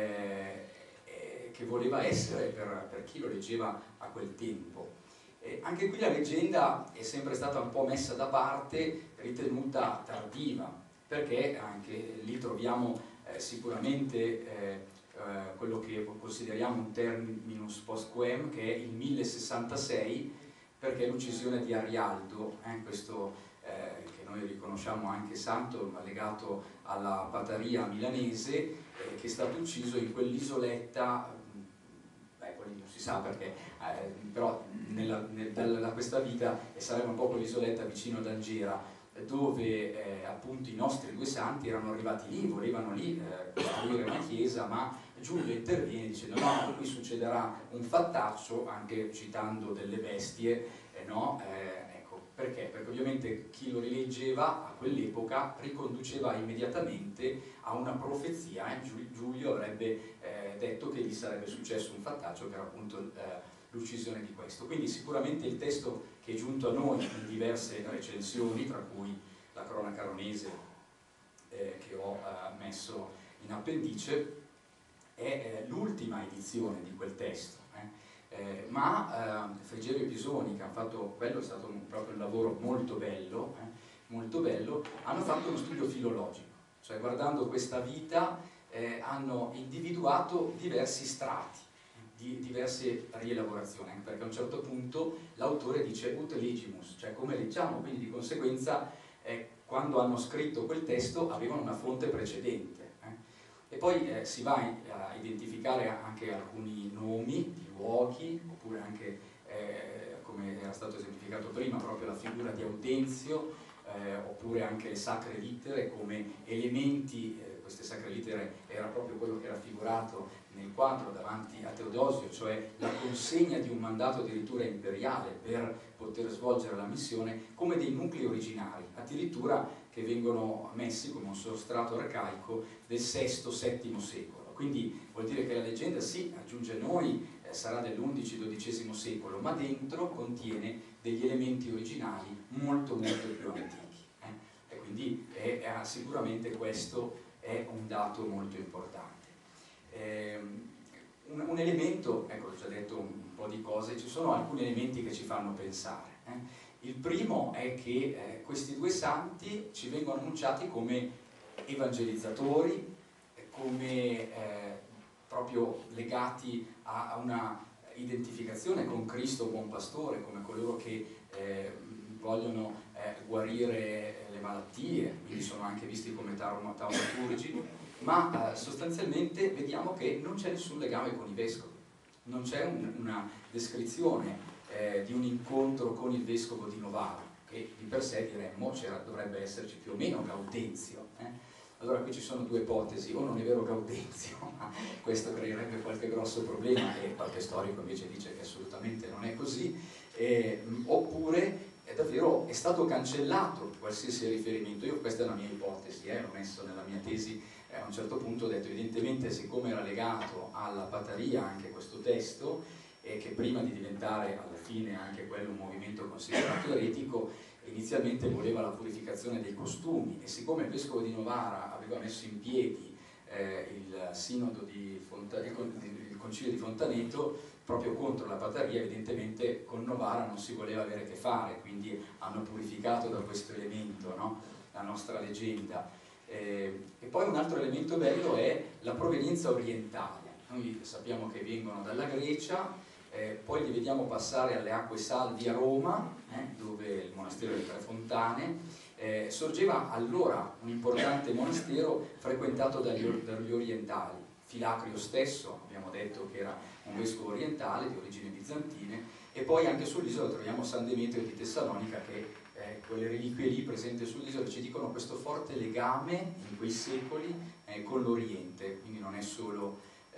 C: voleva essere per chi lo leggeva a quel tempo. Anche qui la leggenda è sempre stata un po' messa da parte, ritenuta tardiva, perché anche lì troviamo sicuramente quello che consideriamo un terminus post quem, che è il 1066, perché è l'uccisione di Arialdo, questo che noi riconosciamo anche santo, ma legato alla Pataria milanese, che è stato ucciso in quell'isoletta, poi non si sa perché, però da questa vita sarebbe un po' quell'isoletta vicino ad Angera, dove appunto i nostri due santi erano arrivati lì, volevano lì costruire una chiesa, ma Giulio interviene dicendo no, qui succederà un fattaccio, anche citando delle bestie, no? Ecco, perché? Perché ovviamente chi lo rileggeva a quell'epoca riconduceva immediatamente a una profezia. Giulio avrebbe detto che gli sarebbe successo un fattaccio, che era appunto l'uccisione di questo. Quindi sicuramente il testo che è giunto a noi in diverse recensioni, tra cui la cronaca aronese che ho messo in appendice, è l'ultima edizione di quel testo, ma Frigerio e Pisoni, che hanno fatto, quello è stato proprio un lavoro molto bello, hanno fatto uno studio filologico, cioè guardando questa vita hanno individuato diversi strati, di diverse rielaborazioni, anche perché a un certo punto l'autore dice ut legimus, cioè come leggiamo, quindi di conseguenza quando hanno scritto quel testo avevano una fonte precedente. E poi si va a identificare anche alcuni nomi di luoghi, oppure anche, come era stato esemplificato prima, proprio la figura di Audenzio, oppure anche le sacre littere come elementi. Queste sacre littere era proprio quello che era figurato nel quadro davanti a Teodosio, cioè la consegna di un mandato addirittura imperiale per poter svolgere la missione, come dei nuclei originari, addirittura che vengono messi come un sostrato arcaico del VI-VII secolo. Quindi vuol dire che la leggenda sì, aggiunge noi, sarà dell'11-XII secolo, ma dentro contiene degli elementi originali molto molto più antichi. E quindi sicuramente questo è un dato molto importante. Un elemento, ecco, ho già detto un po' di cose, ci sono alcuni elementi che ci fanno pensare. Il primo è che questi due santi ci vengono annunciati come evangelizzatori, come proprio legati a una identificazione con Cristo buon pastore, come coloro che vogliono guarire le malattie, quindi sono anche visti come taumaturgi, ma sostanzialmente vediamo che non c'è nessun legame con i vescovi, non c'è una descrizione di un incontro con il vescovo di Novara, che di per sé diremmo dovrebbe esserci più o meno Gaudenzio. Allora qui ci sono due ipotesi: o non è vero Gaudenzio, ma questo creerebbe qualche grosso problema, e qualche storico invece dice che assolutamente non è così, oppure davvero è stato cancellato qualsiasi riferimento. Io, questa è la mia ipotesi, l'ho messo nella mia tesi, a un certo punto ho detto evidentemente, siccome era legato alla Pataria anche questo testo, e che prima di diventare alla fine anche quello un movimento considerato eretico, inizialmente voleva la purificazione dei costumi, e siccome il vescovo di Novara aveva messo in piedi il sinodo di il concilio di Fontaneto, proprio contro la Pataria. Evidentemente con Novara non si voleva avere a che fare, quindi hanno purificato da questo elemento, no? La nostra leggenda. E poi un altro elemento bello è la provenienza orientale. Noi sappiamo che vengono dalla Grecia, poi li vediamo passare alle acque salvi a Roma, dove il monastero delle Tre Fontane. Sorgeva allora un importante monastero frequentato dagli orientali. Filacrio stesso, abbiamo detto che era un vescovo orientale di origini bizantine, e poi anche sull'isola troviamo San Demetrio di Tessalonica, che quelle reliquie lì presenti sull'isola ci dicono questo forte legame in quei secoli con l'Oriente, quindi non è solo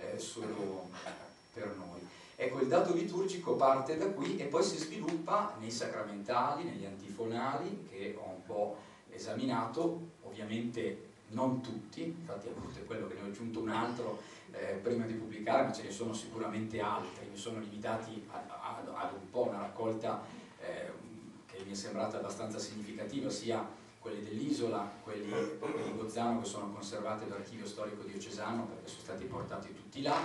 C: per noi. Ecco, il dato liturgico parte da qui e poi si sviluppa nei sacramentali, negli antifonali, che ho un po' esaminato, ovviamente non tutti, infatti appunto è quello che ne ho aggiunto un altro prima di pubblicare, ma ce ne sono sicuramente altri. Mi sono limitati ad un po' una raccolta che mi è sembrata abbastanza significativa, sia quelli dell'isola, quelli di Gozzano che sono conservati all'archivio storico diocesano perché sono stati portati tutti là,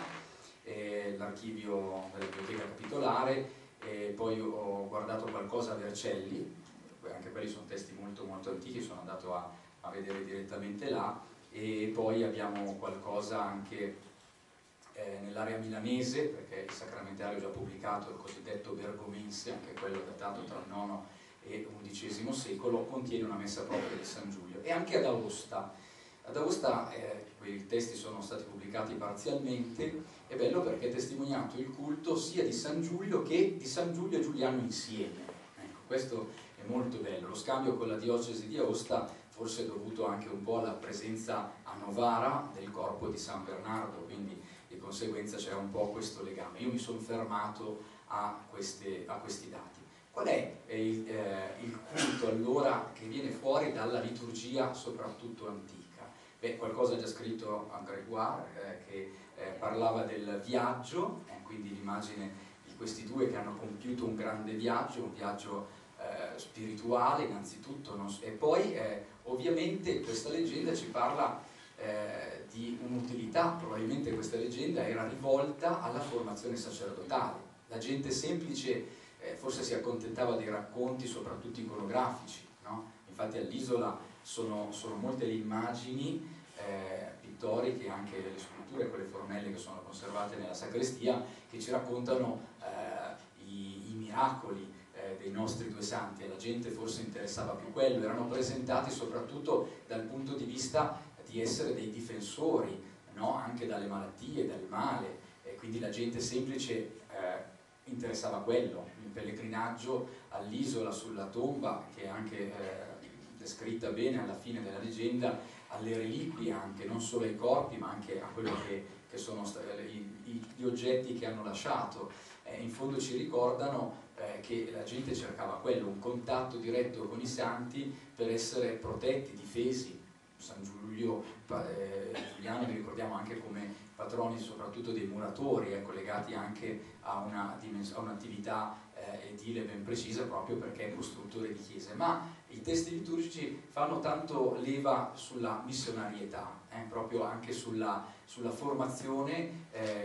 C: l'archivio della biblioteca capitolare, e poi ho guardato qualcosa a Vercelli, anche quelli sono testi molto molto antichi, sono andato a vedere direttamente là, e poi abbiamo qualcosa anche nell'area milanese, perché il sacramentario ha già pubblicato il cosiddetto Bergomense, anche quello datato tra il IX e XI secolo, contiene una messa propria di San Giulio. E anche ad Aosta. Ad Aosta quei testi sono stati pubblicati parzialmente, è bello perché è testimoniato il culto sia di San Giulio che di San Giulio e Giuliano insieme. Ecco, questo è molto bello. Lo scambio con la diocesi di Aosta forse è dovuto anche un po' alla presenza a Novara del corpo di San Bernardo, quindi di conseguenza c'era un po' questo legame. Io mi sono fermato a questi dati. Qual è il culto allora che viene fuori dalla liturgia soprattutto antica? Beh, qualcosa ha già scritto a Grégoire, che parlava del viaggio, quindi l'immagine di questi due che hanno compiuto un grande viaggio, un viaggio spirituale innanzitutto, e poi ovviamente questa leggenda ci parla di un'utilità. Probabilmente questa leggenda era rivolta alla formazione sacerdotale. La gente semplice forse si accontentava dei racconti, soprattutto iconografici, no? Infatti all'isola sono molte le immagini pittoriche, anche le sculture, quelle formelle che sono conservate nella sacrestia, che ci raccontano i miracoli dei nostri due santi. Alla gente forse interessava più quello, erano presentati soprattutto dal punto di vista di essere dei difensori, no? Anche dalle malattie, dal male, e quindi la gente semplice interessava quello. Il pellegrinaggio all'isola, sulla tomba, che è anche descritta bene alla fine della leggenda, alle reliquie anche, non solo ai corpi ma anche a quello che sono gli oggetti che hanno lasciato. In fondo ci ricordano che la gente cercava quello, un contatto diretto con i santi per essere protetti, difesi. San Giulio, Giuliano li ricordiamo anche come patroni soprattutto dei muratori, legati anche a un'attività edile ben precisa, proprio perché è costruttore di chiese. Ma i testi liturgici fanno tanto leva sulla missionarietà, proprio anche sulla formazione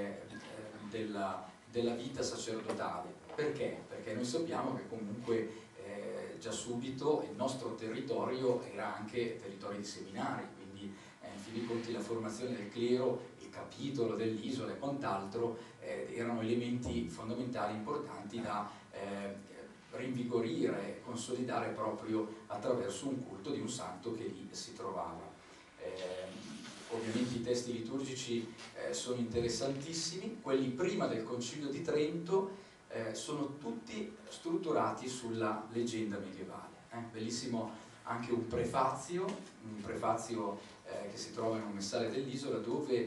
C: della vita sacerdotale. Perché? Perché noi sappiamo che comunque già subito il nostro territorio era anche territorio di seminari, quindi in fin dei conti la formazione del clero, il capitolo dell'isola e quant'altro erano elementi fondamentali, importanti da rinvigorire e consolidare proprio attraverso un culto di un santo che lì si trovava. Ovviamente i testi liturgici sono interessantissimi, quelli prima del Concilio di Trento sono tutti strutturati sulla leggenda medievale. Bellissimo anche un prefazio che si trova in un messale dell'isola, dove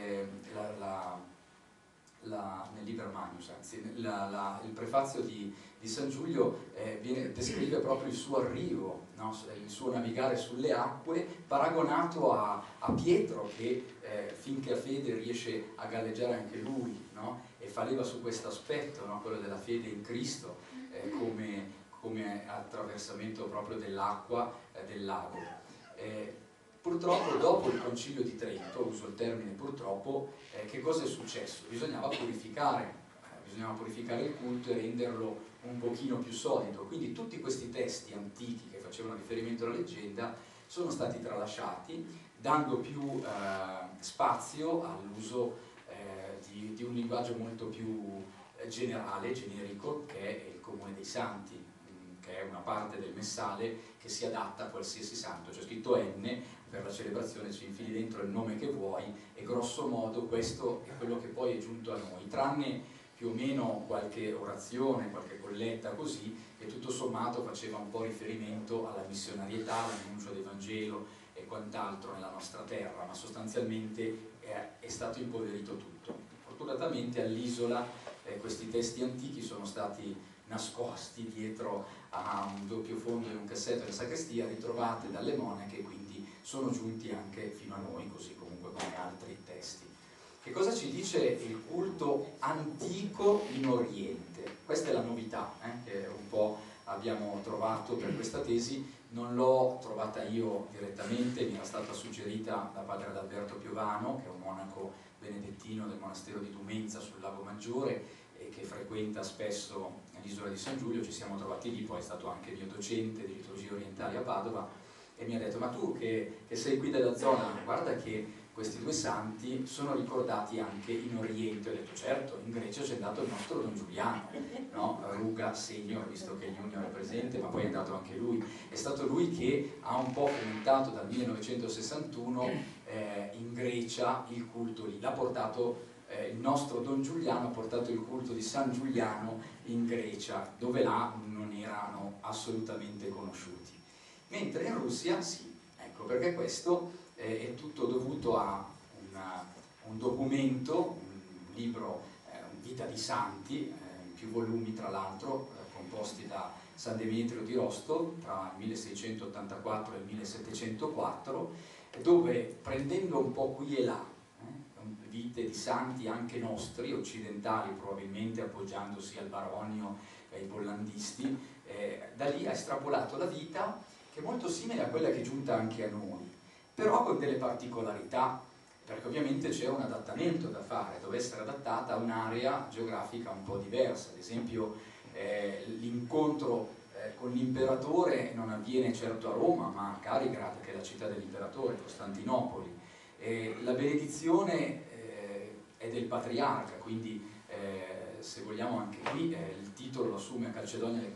C: nel Liber Magnus, anzi, il prefazio di San Giulio descrive proprio il suo arrivo, no? Il suo navigare sulle acque, paragonato a Pietro che finché ha fede riesce a galleggiare anche lui, no? E fa leva su questo aspetto, no? Quello della fede in Cristo, come attraversamento proprio dell'acqua del lago. Purtroppo dopo il Concilio di Trento, uso il termine purtroppo, che cosa è successo? Bisognava purificare il culto e renderlo un pochino più solido, quindi tutti questi testi antichi che facevano riferimento alla leggenda sono stati tralasciati, dando più spazio all'uso di un linguaggio molto più generale, generico, che è il comune dei santi, che è una parte del messale che si adatta a qualsiasi santo. C'è scritto N, per la celebrazione ci infili dentro il nome che vuoi, e grosso modo questo è quello che poi è giunto a noi, tranne più o meno qualche orazione, qualche colletta così, che tutto sommato faceva un po' riferimento alla missionarietà, all'annuncio del Vangelo e quant'altro nella nostra terra, ma sostanzialmente è stato impoverito tutto. Fortunatamente all'isola questi testi antichi sono stati nascosti dietro a un doppio fondo in un cassetto della sacrestia, ritrovati dalle monache, e quindi sono giunti anche fino a noi, così comunque come altri testi. Che cosa ci dice il culto antico in Oriente? Questa è la novità che un po' abbiamo trovato per questa tesi. Non l'ho trovata io direttamente, mi era stata suggerita da padre Adalberto Piovano, che è un monaco benedettino del monastero di Dumenza sul Lago Maggiore e che frequenta spesso l'isola di San Giulio. Ci siamo trovati lì, poi è stato anche mio docente di liturgie orientali a Padova, e mi ha detto: ma tu che sei qui della zona, guarda che questi due santi sono ricordati anche in Oriente. Ho detto: certo, in Grecia c'è andato il nostro Don Giuliano, no? Ruga Senior, visto che Junior è presente, ma poi è andato anche lui. È stato lui che ha un po' fomentato dal 1961 in Grecia il culto lì. L'ha portato, il nostro Don Giuliano ha portato il culto di San Giuliano in Grecia, dove là non erano assolutamente conosciuti. Mentre in Russia sì, ecco, perché questo è tutto dovuto a un documento, un libro, Vita di Santi, in più volumi tra l'altro, composti da San Demetrio di Rostov tra il 1684 e il 1704, dove, prendendo un po' qui e là vite di santi anche nostri, occidentali, probabilmente appoggiandosi al Baronio e ai bollandisti, da lì ha estrapolato la vita, che è molto simile a quella che è giunta anche a noi, però con delle particolarità, perché ovviamente c'è un adattamento da fare, deve essere adattata a un'area geografica un po' diversa. Ad esempio l'incontro con l'imperatore non avviene certo a Roma, ma a Carigrad, che è la città dell'imperatore, Costantinopoli. La benedizione è del patriarca, quindi se vogliamo anche qui il titolo lo assume a Calcedonia nel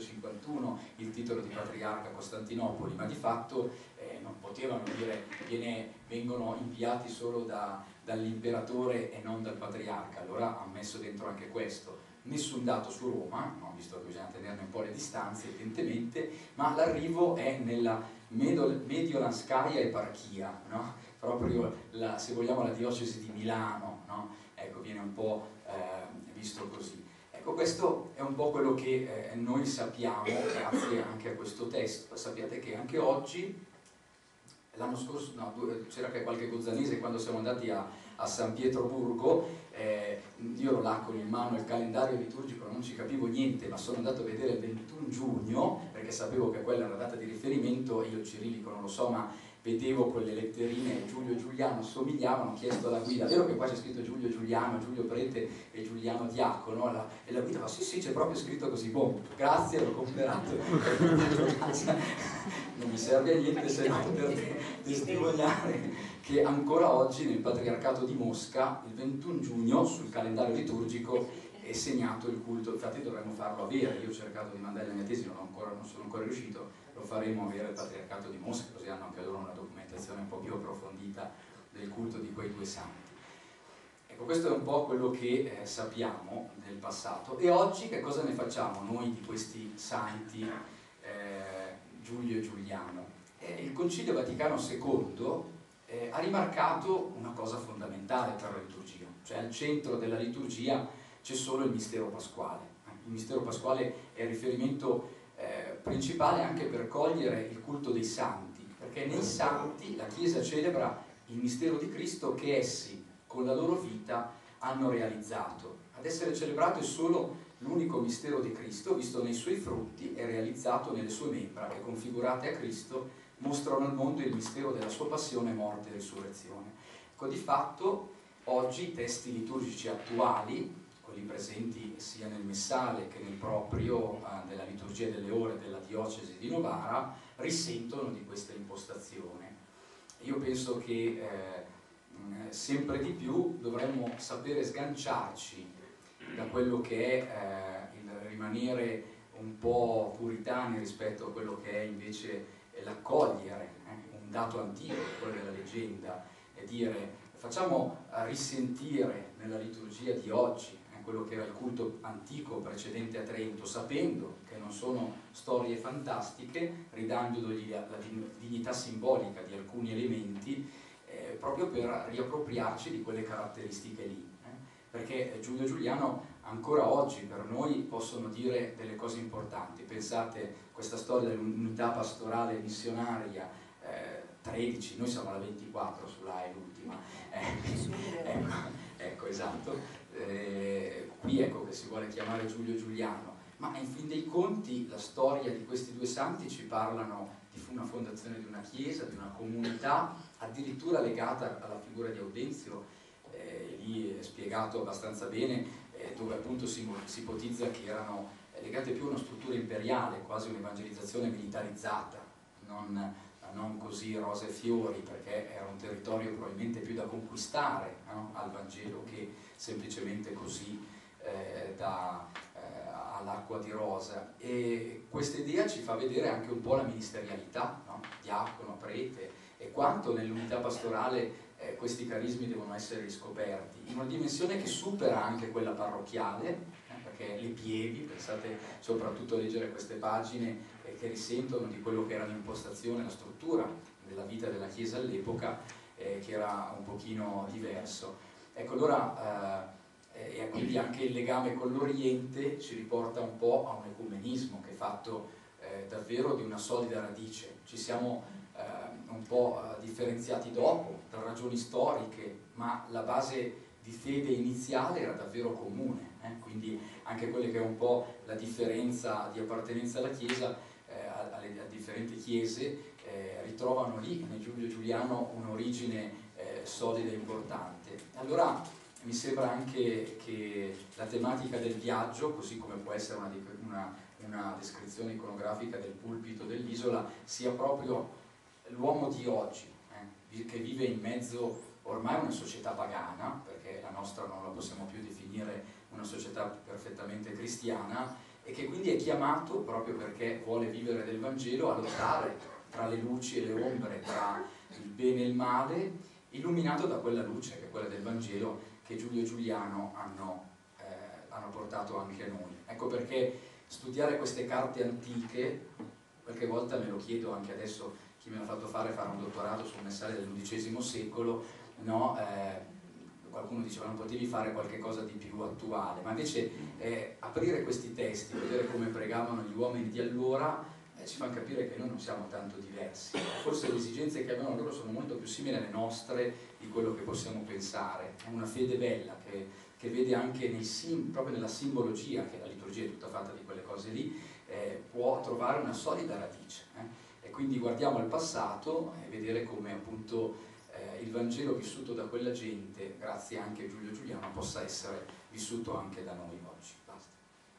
C: 451 il titolo di patriarca Costantinopoli, ma di fatto non potevano dire vengono inviati solo dall'imperatore e non dal patriarca. Allora ha messo dentro anche questo. Nessun dato su Roma, no? Visto che bisogna tenerne un po' le distanze evidentemente, ma l'arrivo è nella Mediolanskaya Eparchia, no? Proprio se vogliamo la diocesi di Milano, no? Ecco, viene un po' visto così. Ecco, questo è un po' quello che noi sappiamo grazie anche a questo testo. Sappiate che anche oggi, l'anno scorso, no, c'era anche qualche gozzanese quando siamo andati a San Pietroburgo, io ero là con in mano il calendario liturgico, non ci capivo niente, ma sono andato a vedere il 21 giugno, perché sapevo che quella era la data di riferimento, e io il cirillico non lo so, ma vedevo quelle letterine Giulio e Giuliano somigliavano, ho chiesto alla guida: vero che qua c'è scritto Giulio Giuliano, Giulio Prete e Giuliano Diacono? E la guida fa: sì, c'è proprio scritto così. Boh, grazie, l'ho comprato. Non mi serve a niente se non per testimoniare che ancora oggi nel Patriarcato di Mosca il 21 giugno sul calendario liturgico è segnato il culto. Infatti dovremmo farlo avere, io ho cercato di mandare la mia tesi, non sono ancora riuscito, lo faremo avere il Patriarcato di Mosca, così hanno anche loro una documentazione un po' più approfondita del culto di quei due santi. Ecco, questo è un po' quello che sappiamo del passato. E oggi che cosa ne facciamo noi di questi santi Giulio e Giuliano? Il Concilio Vaticano II ha rimarcato una cosa fondamentale per la liturgia, cioè al centro della liturgia c'è solo il mistero pasquale. Il mistero pasquale è il riferimento principale anche per cogliere il culto dei santi, perché nei santi la Chiesa celebra il mistero di Cristo che essi con la loro vita hanno realizzato. Ad essere celebrato è solo l'unico mistero di Cristo, visto nei suoi frutti e realizzato nelle sue membra, che configurate a Cristo mostrano al mondo il mistero della sua passione, morte e risurrezione. Ecco, di fatto oggi i testi liturgici attuali, quelli presenti sia nel messale che nel proprio della liturgia delle ore della diocesi di Novara, risentono di questa impostazione. Io penso che sempre di più dovremmo sapere sganciarci da quello che è il rimanere un po' puritani rispetto a quello che è invece l'accogliere un dato antico, quello della leggenda, e dire facciamo risentire nella liturgia di oggi quello che era il culto antico precedente a Trento, sapendo che non sono storie fantastiche, ridandogli la dignità simbolica di alcuni elementi, proprio per riappropriarci di quelle caratteristiche lì. Perché Giulio e Giuliano ancora oggi per noi possono dire delle cose importanti. Pensate, questa storia dell'unità pastorale missionaria 13, noi siamo alla 24 sulla è l'ultima, ecco, esatto. Qui ecco che si vuole chiamare Giulio e Giuliano, ma in fin dei conti la storia di questi due santi ci parlano di una fondazione di una chiesa, di una comunità, addirittura legata alla figura di Audenzio, lì è spiegato abbastanza bene, dove appunto si ipotizza che erano legate più a una struttura imperiale, quasi un'evangelizzazione militarizzata, non così rose e fiori, perché era un territorio probabilmente più da conquistare, no? Al Vangelo, che semplicemente così all'acqua di rosa. E questa idea ci fa vedere anche un po' la ministerialità, no? Diacono, prete, e quanto nell'unità pastorale questi carismi devono essere riscoperti in una dimensione che supera anche quella parrocchiale, perché le pievi, pensate soprattutto a leggere queste pagine che risentono di quello che era l'impostazione, la struttura della vita della Chiesa all'epoca, che era un pochino diverso. Ecco, allora e quindi anche il legame con l'Oriente ci riporta un po' a un ecumenismo che è fatto davvero di una solida radice. Ci siamo un po' differenziati dopo per ragioni storiche, ma la base di fede iniziale era davvero comune, quindi anche quelle che è un po' la differenza di appartenenza alla Chiesa, a differenti chiese, ritrovano lì nel Giulio Giuliano un'origine solida e importante. Allora mi sembra anche che la tematica del viaggio, così come può essere una descrizione iconografica del pulpito dell'isola, sia proprio l'uomo di oggi, che vive in mezzo ormai a una società pagana, perché la nostra non la possiamo più definire una società perfettamente cristiana, e che quindi è chiamato, proprio perché vuole vivere del Vangelo, a lottare tra le luci e le ombre, tra il bene e il male, illuminato da quella luce, che è quella del Vangelo, che Giulio e Giuliano hanno portato anche a noi. Ecco perché studiare queste carte antiche, qualche volta me lo chiedo anche adesso, chi me l'ha fatto fare un dottorato sul messale del XI secolo, no? Qualcuno diceva non potevi fare qualche cosa di più attuale, ma invece aprire questi testi, vedere come pregavano gli uomini di allora, ci fanno capire che noi non siamo tanto diversi. Forse le esigenze che avevano loro sono molto più simili alle nostre di quello che possiamo pensare. È una fede bella che vede anche proprio nella simbologia, che la liturgia è tutta fatta di quelle cose lì, può trovare una solida radice. E quindi guardiamo al passato e vedere come appunto il Vangelo vissuto da quella gente, grazie anche a Giulio Giuliano, possa essere vissuto anche da noi oggi. Basta.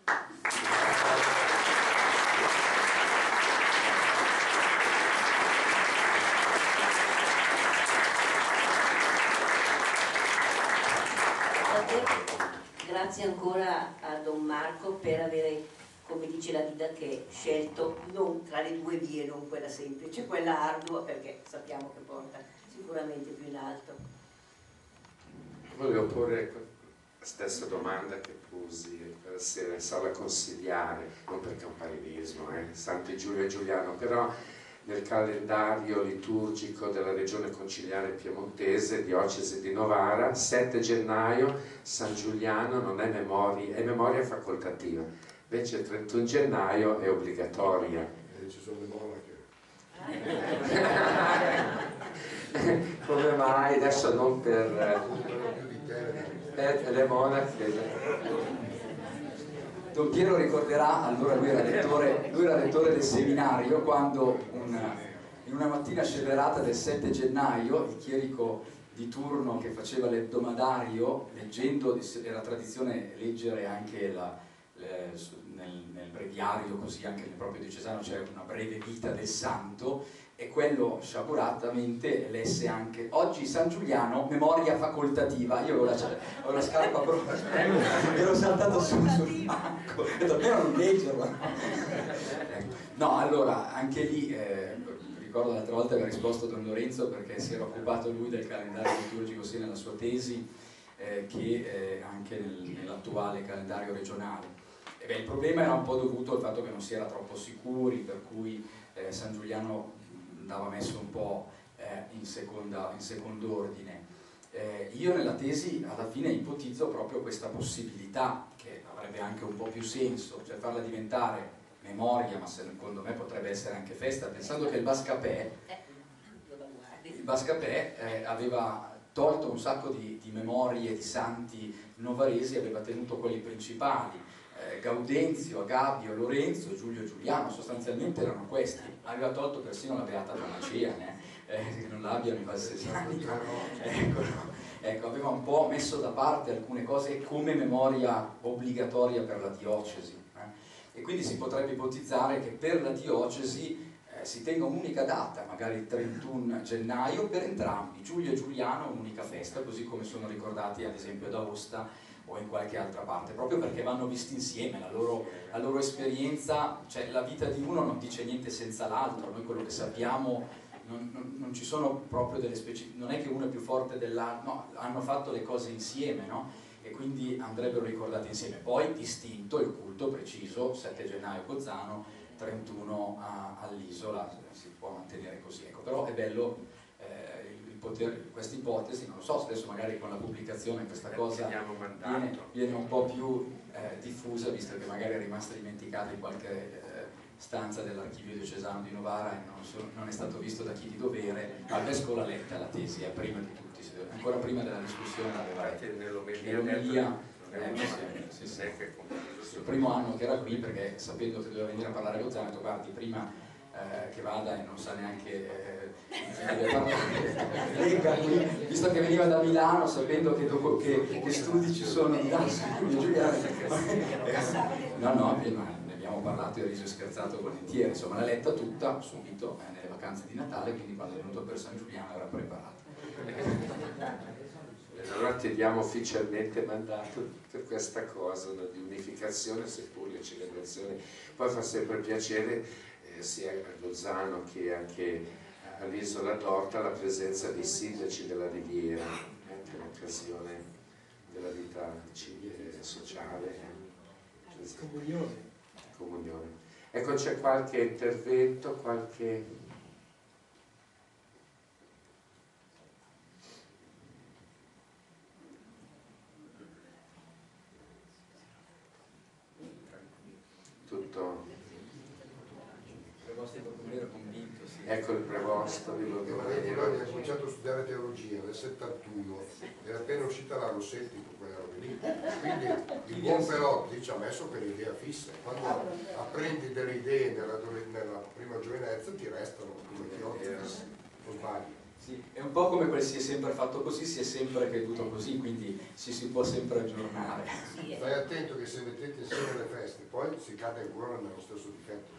B: Grazie ancora a Don Marco per avere, come dice la Didache, scelto non tra le due vie, non quella semplice, quella ardua, perché sappiamo che porta sicuramente più in alto.
A: Volevo porre la stessa domanda che posi per sera, solo a consigliare, non per campanilismo, Santi Giulio e Giuliano, però nel calendario liturgico della regione conciliare piemontese, diocesi di Novara, 7 gennaio, San Giuliano non è memoria facoltativa, invece il 31 gennaio è obbligatoria.
E: Ci sono le monache.
A: Come mai? Adesso non per le monache.
C: Don Piero ricorderà, allora lui era rettore del seminario, quando in una mattina sceverata del 7 gennaio, il chierico di turno che faceva l'ebdomadario, leggendo, era tradizione leggere anche nel breviario, così anche nel proprio diocesano c'è una breve vita del santo, e quello sciaguratamente lesse anche oggi San Giuliano, memoria facoltativa. Io avevo la scarpa proprio, ero saltato sul banco, ho detto almeno non leggerla. No, allora anche lì ricordo l'altra volta aveva risposto Don Lorenzo, perché si era occupato lui del calendario liturgico sia nella sua tesi che anche nell'attuale calendario regionale. Il problema era un po' dovuto al fatto che non si era troppo sicuri, per cui San Giuliano andava messo un po' in second'ordine. Io nella tesi alla fine ipotizzo proprio questa possibilità, che avrebbe anche un po' più senso, cioè farla diventare memoria, ma secondo me potrebbe essere anche festa, pensando che il Bascapè aveva tolto un sacco di memorie di santi novaresi, aveva tenuto quelli principali, Gaudenzio, Agabio, Lorenzo, Giulio e Giuliano, sostanzialmente erano questi. Aveva tolto persino la Beata Panacea, che non l'abbiano i valsesani. Ecco, aveva un po' messo da parte alcune cose come memoria obbligatoria per la diocesi. E quindi si potrebbe ipotizzare che per la diocesi si tenga un'unica data, magari il 31 gennaio, per entrambi, Giulio e Giuliano, un'unica festa, così come sono ricordati ad esempio ad Aosta o in qualche altra parte, proprio perché vanno visti insieme, la loro esperienza, cioè la vita di uno non dice niente senza l'altro. Noi quello che sappiamo, non ci sono proprio delle non è che uno è più forte dell'altro, no, hanno fatto le cose insieme, no? E quindi andrebbero ricordati insieme. Poi distinto il culto preciso, 7 gennaio Cozzano, 31 all'Isola, si può mantenere così, ecco. Però è bello questa ipotesi, non lo so, adesso magari con la pubblicazione questa cosa viene un po' più diffusa, visto che magari è rimasta dimenticata in qualche stanza dell'archivio diocesano di Novara e non è stato visto da chi di dovere. Al vescovo l'ha letta la tesi, prima di tutti, ancora prima della discussione nell'omelia. Il primo anno che era qui, perché sapendo che doveva venire a parlare con Zano, ho detto guardi, prima che vada e non sa neanche legga qui, visto che veniva da Milano, sapendo che dopo che studi ci sono di no, ne abbiamo parlato e riso e scherzato volentieri, insomma l'ha letta tutta subito nelle vacanze di Natale, quindi quando è venuto per San Giuliano era preparato.
A: Allora ti diamo ufficialmente mandato per questa cosa, no, di unificazione, seppur le celebrazioni. Poi fa sempre piacere sia a Bolzano che anche all'Isola d'Orta la presenza dei sindaci della Riviera, in occasione della vita civile, sociale. Comunione. Ecco, c'è qualche intervento, qualche... Tutto...
C: Convinto, sì.
A: Ecco il prevosto di
E: Giovanni Lodi ha cominciato a studiare teologia nel 71, era appena uscita la Rossetti, quella roba lì. Quindi il buon Perotti ci ha messo per idea fissa. Quando apprendi delle idee nella prima giovinezza ti restano come chiotti, o sbagli.
C: Sì, è un po' come quel si è sempre fatto così, si è sempre creduto così, quindi si può sempre aggiornare.
E: Stai attento che se mettete insieme le feste, poi si cade ancora nello stesso difetto.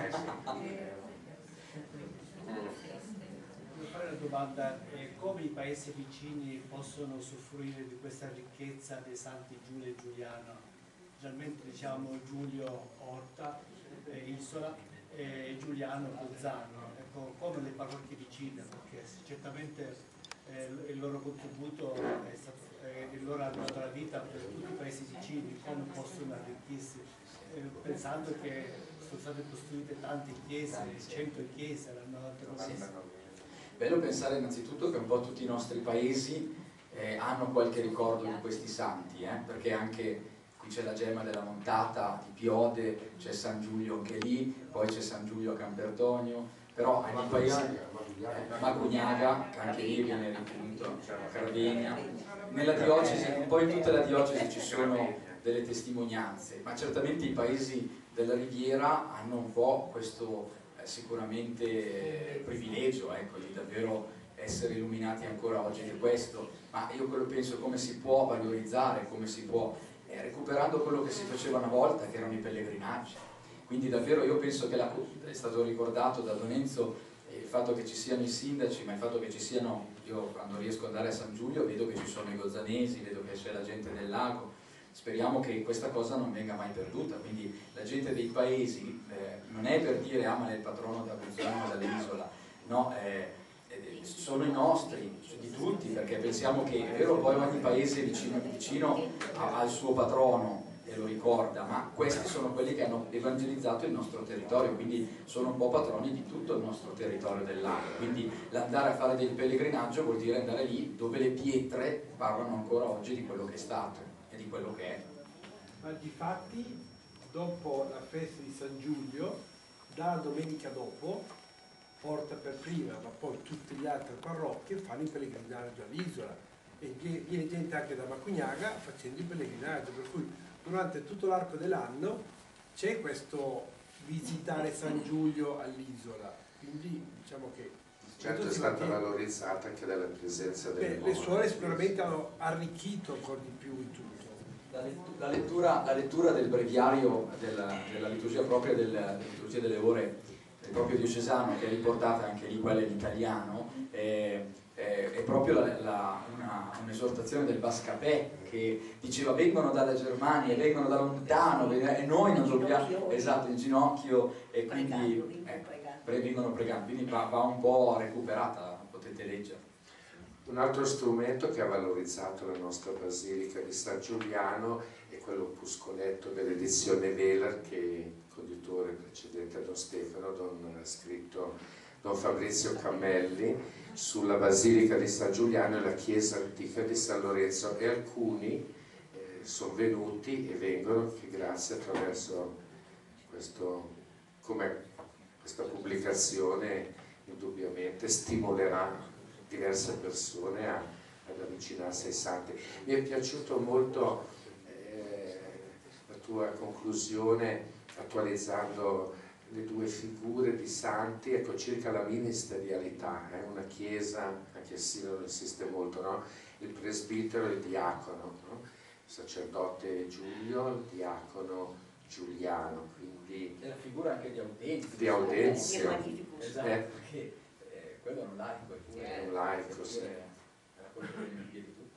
D: Voglio fare una domanda, come i paesi vicini possono usufruire di questa ricchezza dei santi Giulio e Giuliano? Generalmente diciamo Giulio Orta, Isola, e Giuliano Bolzano. Ecco, come le parrocchie vicine, perché certamente il loro contributo è stato, il loro hanno dato la vita per tutti i paesi vicini, come possono arricchirsi, pensando che sono state costruite tante chiese, 100 chiese l'hanno dato.
C: Bello pensare innanzitutto che un po' tutti i nostri paesi hanno qualche ricordo di questi santi, perché anche qui c'è la gemma della Montata di Piode, c'è San Giulio anche lì, poi c'è San Giulio a Campertonio, però nei paesi Magugnaga, che anche lì viene ritenuto, Carvegna, nella diocesi, un po' in tutta la diocesi ci sono delle testimonianze, ma certamente i paesi della Riviera hanno un po' questo sicuramente privilegio, ecco, di davvero essere illuminati ancora oggi di questo, ma io penso come si può valorizzare, come si può, recuperando quello che si faceva una volta, che erano i pellegrinaggi. Quindi davvero io penso che è stato ricordato da Don Enzo il fatto che ci siano i sindaci, ma il fatto che ci siano, io quando riesco ad andare a San Giulio vedo che ci sono i gozzanesi, vedo che c'è la gente del lago, speriamo che questa cosa non venga mai perduta, quindi la gente dei paesi non è per dire ma è il patrono da Buzzano, dall'isola, no, sono i nostri, cioè di tutti, perché pensiamo che è vero poi ogni paese vicino al suo patrono e lo ricorda, ma questi sono quelli che hanno evangelizzato il nostro territorio, quindi sono un po' patroni di tutto il nostro territorio del lago, quindi l'andare a fare del pellegrinaggio vuol dire andare lì dove le pietre parlano ancora oggi di quello che è stato e di quello che è.
F: Ma difatti dopo la festa di San Giulio, dalla domenica dopo, Porta per prima, ma poi tutte le altre parrocchie fanno il pellegrinaggio all'isola e viene gente anche da Macugnaga facendo il pellegrinaggio, per cui durante tutto l'arco dell'anno c'è questo visitare San Giulio all'isola, quindi diciamo che
A: certo è stata valorizzata anche dalla presenza delle
F: le suore sicuramente hanno arricchito ancora di più in tutto.
C: La lettura del breviario della liturgia propria della liturgia delle ore proprio diocesano, che è riportata anche lì quella in italiano, è proprio un'esortazione del Bascapè che diceva vengono dalla Germania, vengono da lontano e noi non dobbiamo, esatto, in ginocchio, e quindi vengono pregando, quindi va un po' recuperata, potete leggere.
A: Un altro strumento che ha valorizzato la nostra Basilica di San Giuliano è quello opuscoletto dell'edizione Velar che conduttore precedente a Don Stefano, ha scritto Don Fabrizio Cammelli sulla Basilica di San Giuliano e la chiesa antica di San Lorenzo, e alcuni sono venuti e vengono che grazie attraverso questa pubblicazione indubbiamente stimolerà diverse persone ad avvicinarsi ai santi. Mi è piaciuto molto la tua conclusione attualizzando le due figure di santi, ecco, circa la ministerialità, una chiesa, anche se non insiste molto, no? Il presbitero e il diacono, no? Il sacerdote Giulio, il diacono Giuliano, quindi
C: è la figura anche di Audenzio.
A: Di Audenzio.
C: Esatto, perché quello è un laico,
A: è un laico, sì.
C: Era quello che viene in piedi tutto.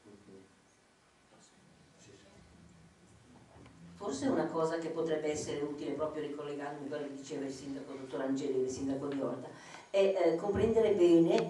B: Forse una cosa che potrebbe essere utile, proprio ricollegandomi a quello che diceva il sindaco, dottor Angeli, il sindaco di Orta, è comprendere bene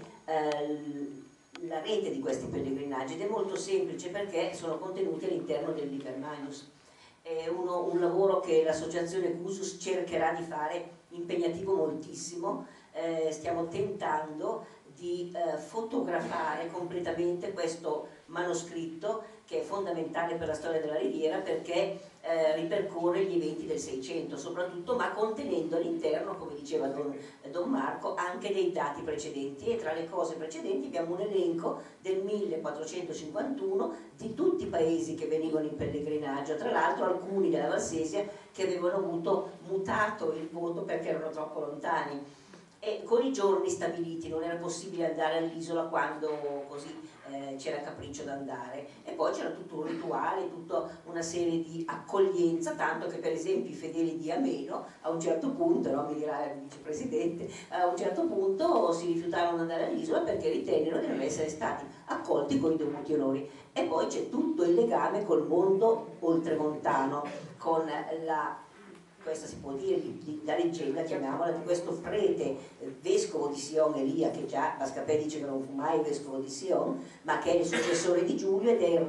B: la rete di questi pellegrinaggi, ed è molto semplice perché sono contenuti all'interno del Liber Magnus. È un lavoro che l'associazione Cusus cercherà di fare, impegnativo moltissimo. Stiamo tentando di fotografare completamente questo manoscritto, che è fondamentale per la storia della Riviera perché ripercorre gli eventi del Seicento soprattutto, ma contenendo all'interno, come diceva Don Marco, anche dei dati precedenti, e tra le cose precedenti abbiamo un elenco del 1451 di tutti i paesi che venivano in pellegrinaggio, tra l'altro alcuni della Valsesia che avevano avuto mutato il voto perché erano troppo lontani, e con i giorni stabiliti non era possibile andare all'isola quando così c'era capriccio da andare, e poi c'era tutto un rituale, tutta una serie di accoglienza, tanto che per esempio i fedeli di Ameno a un certo punto, no, mi dirà il vicepresidente, a un certo punto si rifiutarono di andare all'isola perché ritennero di non essere stati accolti con i dovuti onori. E poi c'è tutto il legame col mondo oltremontano, con questa si può dire, la leggenda, chiamiamola, di questo prete vescovo di Sion, Elia, che già Bascapè dice che non fu mai vescovo di Sion, ma che è il successore di Giulio ed è il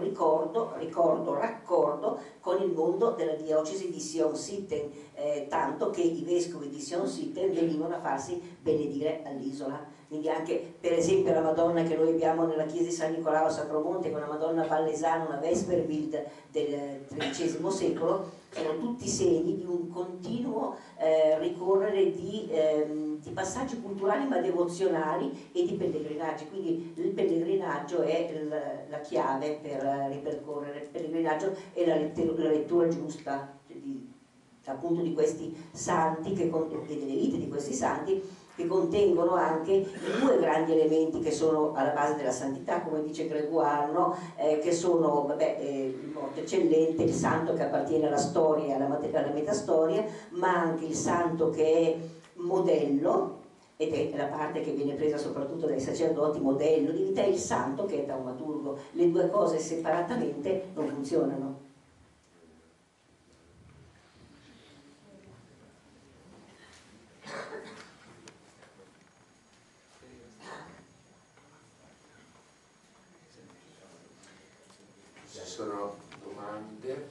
B: raccordo con il mondo della diocesi di Sion-Sitten, tanto che i vescovi di Sion-Sitten venivano a farsi benedire all'isola. Quindi anche per esempio la Madonna che noi abbiamo nella chiesa di San Nicolao a Sacromonte, che è una Madonna vallesana, una Vesperbild del XIII secolo, sono tutti segni di un continuo ricorrere di passaggi culturali ma devozionali e di pellegrinaggi. Quindi il pellegrinaggio è la chiave per ripercorrere, il pellegrinaggio è la lettura giusta appunto di questi santi, e delle vite di questi santi, che contengono anche i due grandi elementi che sono alla base della santità, come dice Gregoire, no? Che sono il morto eccellente, il santo che appartiene alla storia e alla metastoria, ma anche il santo che è modello, ed è la parte che viene presa soprattutto dai sacerdoti, modello di vita, e il santo che è taumaturgo. Le due cose separatamente non funzionano.
A: Ci sono domande?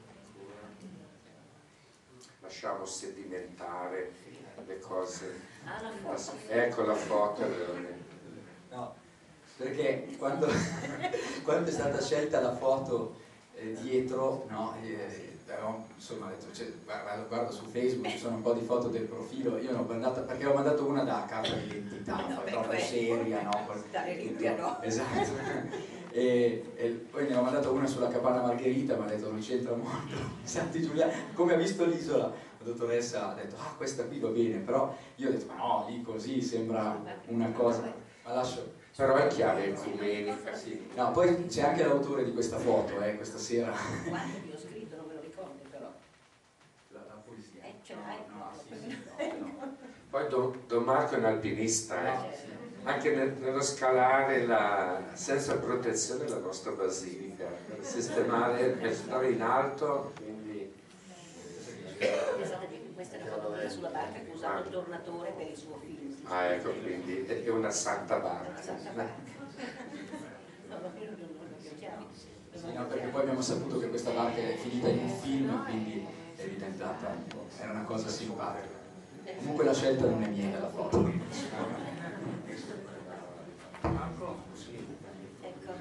A: Lasciamo sedimentare le cose. Ecco la foto.
C: No, perché quando è stata scelta la foto dietro, no, insomma, ho detto, guarda su Facebook, ci sono un po' di foto del profilo, io l'ho mandata, perché ho mandato una da carta d'identità, troppo seria, no? Esatto. E poi ne ho mandato una sulla Capanna Margherita, mi ha detto non c'entra molto, Santi Giuliano, come ha visto l'isola, la dottoressa ha detto questa qui va bene, però io ho detto ma no, lì così sembra una cosa, ma lascio.
A: Però è chiave ecumenica, sì.
C: No, poi c'è anche l'autore di questa foto, questa sera.
B: Quando vi ho scritto non me lo ricordo però.
C: La polizia.
B: Ce l'hai?
C: No, sì, no.
A: Poi Don Marco è un alpinista, anche nello scalare senza protezione la nostra basilica, per sistemare, per stare in alto, quindi...
B: Questa è la foto sulla barca che usava il tornatore per il suo film.
A: Ecco, quindi è una santa barca.
C: Sì, no, perché poi abbiamo saputo che questa barca è finita in un film, quindi è diventata, era una cosa simpatica. Comunque la scelta non è mia, la foto.
G: Marco, ecco.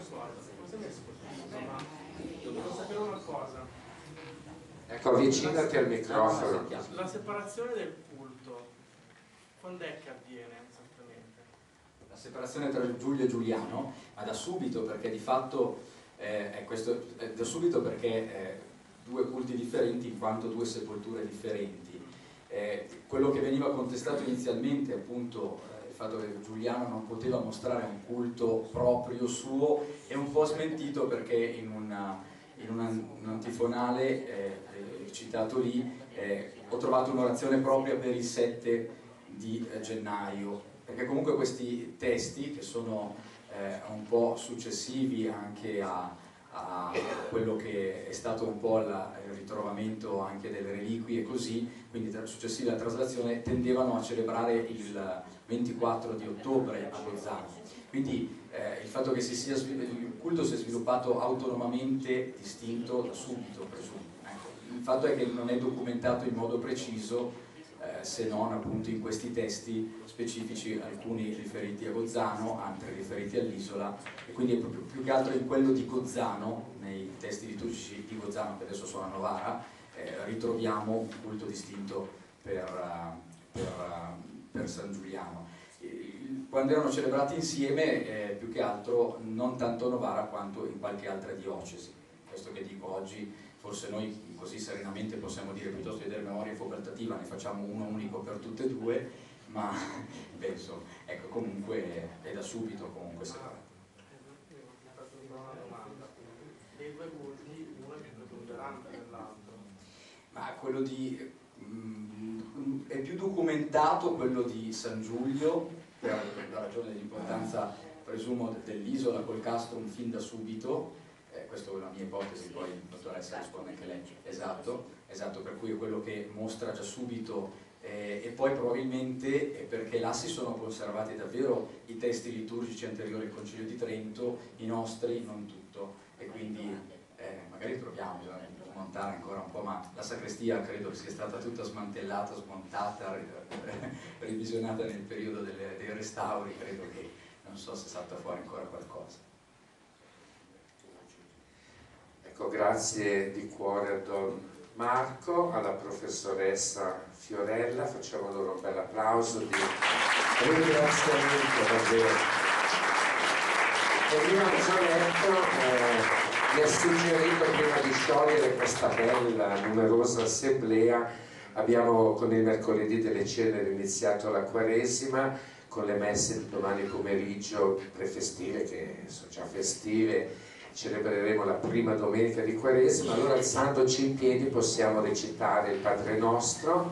G: Devo sapere una cosa.
A: Ecco, avvicinati al microfono.
G: La separazione del culto, quando è che avviene esattamente?
C: La separazione tra Giulio e Giuliano, ma da subito, perché di fatto da subito perché due culti differenti in quanto due sepolture differenti. Quello che veniva contestato inizialmente, appunto, il fatto che Giuliano non poteva mostrare un culto proprio suo, è un po' smentito perché in un antifonale citato lì ho trovato un'orazione propria per il 7 di gennaio, perché comunque questi testi, che sono un po' successivi anche a quello che è stato un po' il ritrovamento anche delle reliquie e così, quindi successivi alla traslazione, tendevano a celebrare il 24 di ottobre a Bolzano. Quindi il fatto che il culto si è sviluppato autonomamente, distinto da subito, presumo. Il fatto è che non è documentato in modo preciso, se non appunto in questi testi specifici, alcuni riferiti a Gozzano, altri riferiti all'isola, e quindi è proprio più che altro in quello di Gozzano, nei testi liturgici di Gozzano che adesso sono a Novara, ritroviamo un culto distinto per San Giuliano. Quando erano celebrati insieme, più che altro non tanto a Novara quanto in qualche altra diocesi. Questo che dico oggi, forse noi così serenamente possiamo dire, piuttosto che delle memorie facoltativa ne facciamo uno unico per tutte e due, ma penso, ecco, comunque è da subito comunque separato.
G: Dei due culti, uno è più preponderante dell'altro.
C: Ma quello è più documentato quello di San Giulio, per la ragione dell'importanza, presumo, dell'isola col castrum fin da subito. Questa è la mia ipotesi, poi la dottoressa risponde anche lei. Esatto, per cui è quello che mostra già subito, e poi probabilmente è perché là si sono conservati davvero i testi liturgici anteriori al Concilio di Trento, i nostri non tutto, e quindi magari troviamo, bisogna smontare ancora un po', ma la sacrestia credo che sia stata tutta smantellata, smontata, revisionata nel periodo dei restauri, credo che non so se salta fuori ancora qualcosa.
A: Ecco, grazie di cuore a Don Marco, alla professoressa Fiorella, facciamo loro un bel applauso di ringraziamento davvero. E io ho già detto mi ha suggerito prima di sciogliere questa bella, numerosa assemblea. Abbiamo con il mercoledì delle ceneri iniziato la Quaresima, con le messe di domani pomeriggio prefestive, che sono già festive, celebreremo la prima domenica di Quaresima. Allora, alzandoci in piedi, possiamo recitare il Padre Nostro,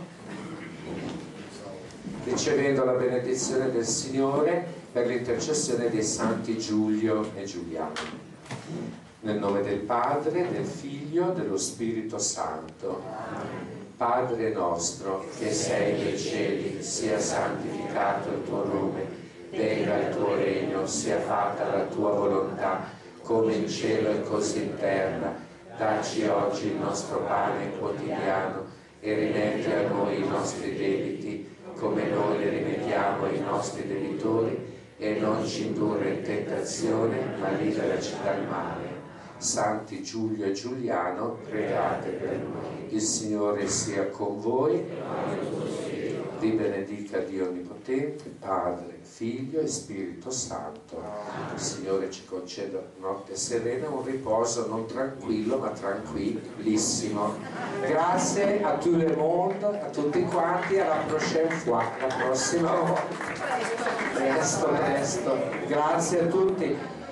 A: ricevendo la benedizione del Signore per l'intercessione dei santi Giulio e Giuliano. Nel nome del Padre, del Figlio, dello Spirito Santo. Padre nostro, che sei nei cieli, sia santificato il tuo nome, venga il tuo regno, sia fatta la tua volontà, come in cielo e così in terra. Dacci oggi il nostro pane quotidiano e rimetti a noi i nostri debiti, come noi li rimettiamo ai nostri debitori, e non ci indurre in tentazione, ma liberaci dal male. Santi Giulio e Giuliano, pregate per noi. Il Signore sia con voi, vi benedica Dio Onnipotente, Padre, Figlio e Spirito Santo. Il Signore ci conceda notte serena, un riposo non tranquillo ma tranquillissimo. Grazie a tout le monde, a tutti quanti, alla prochaine fois, la prossima volta. Presto. Grazie a tutti.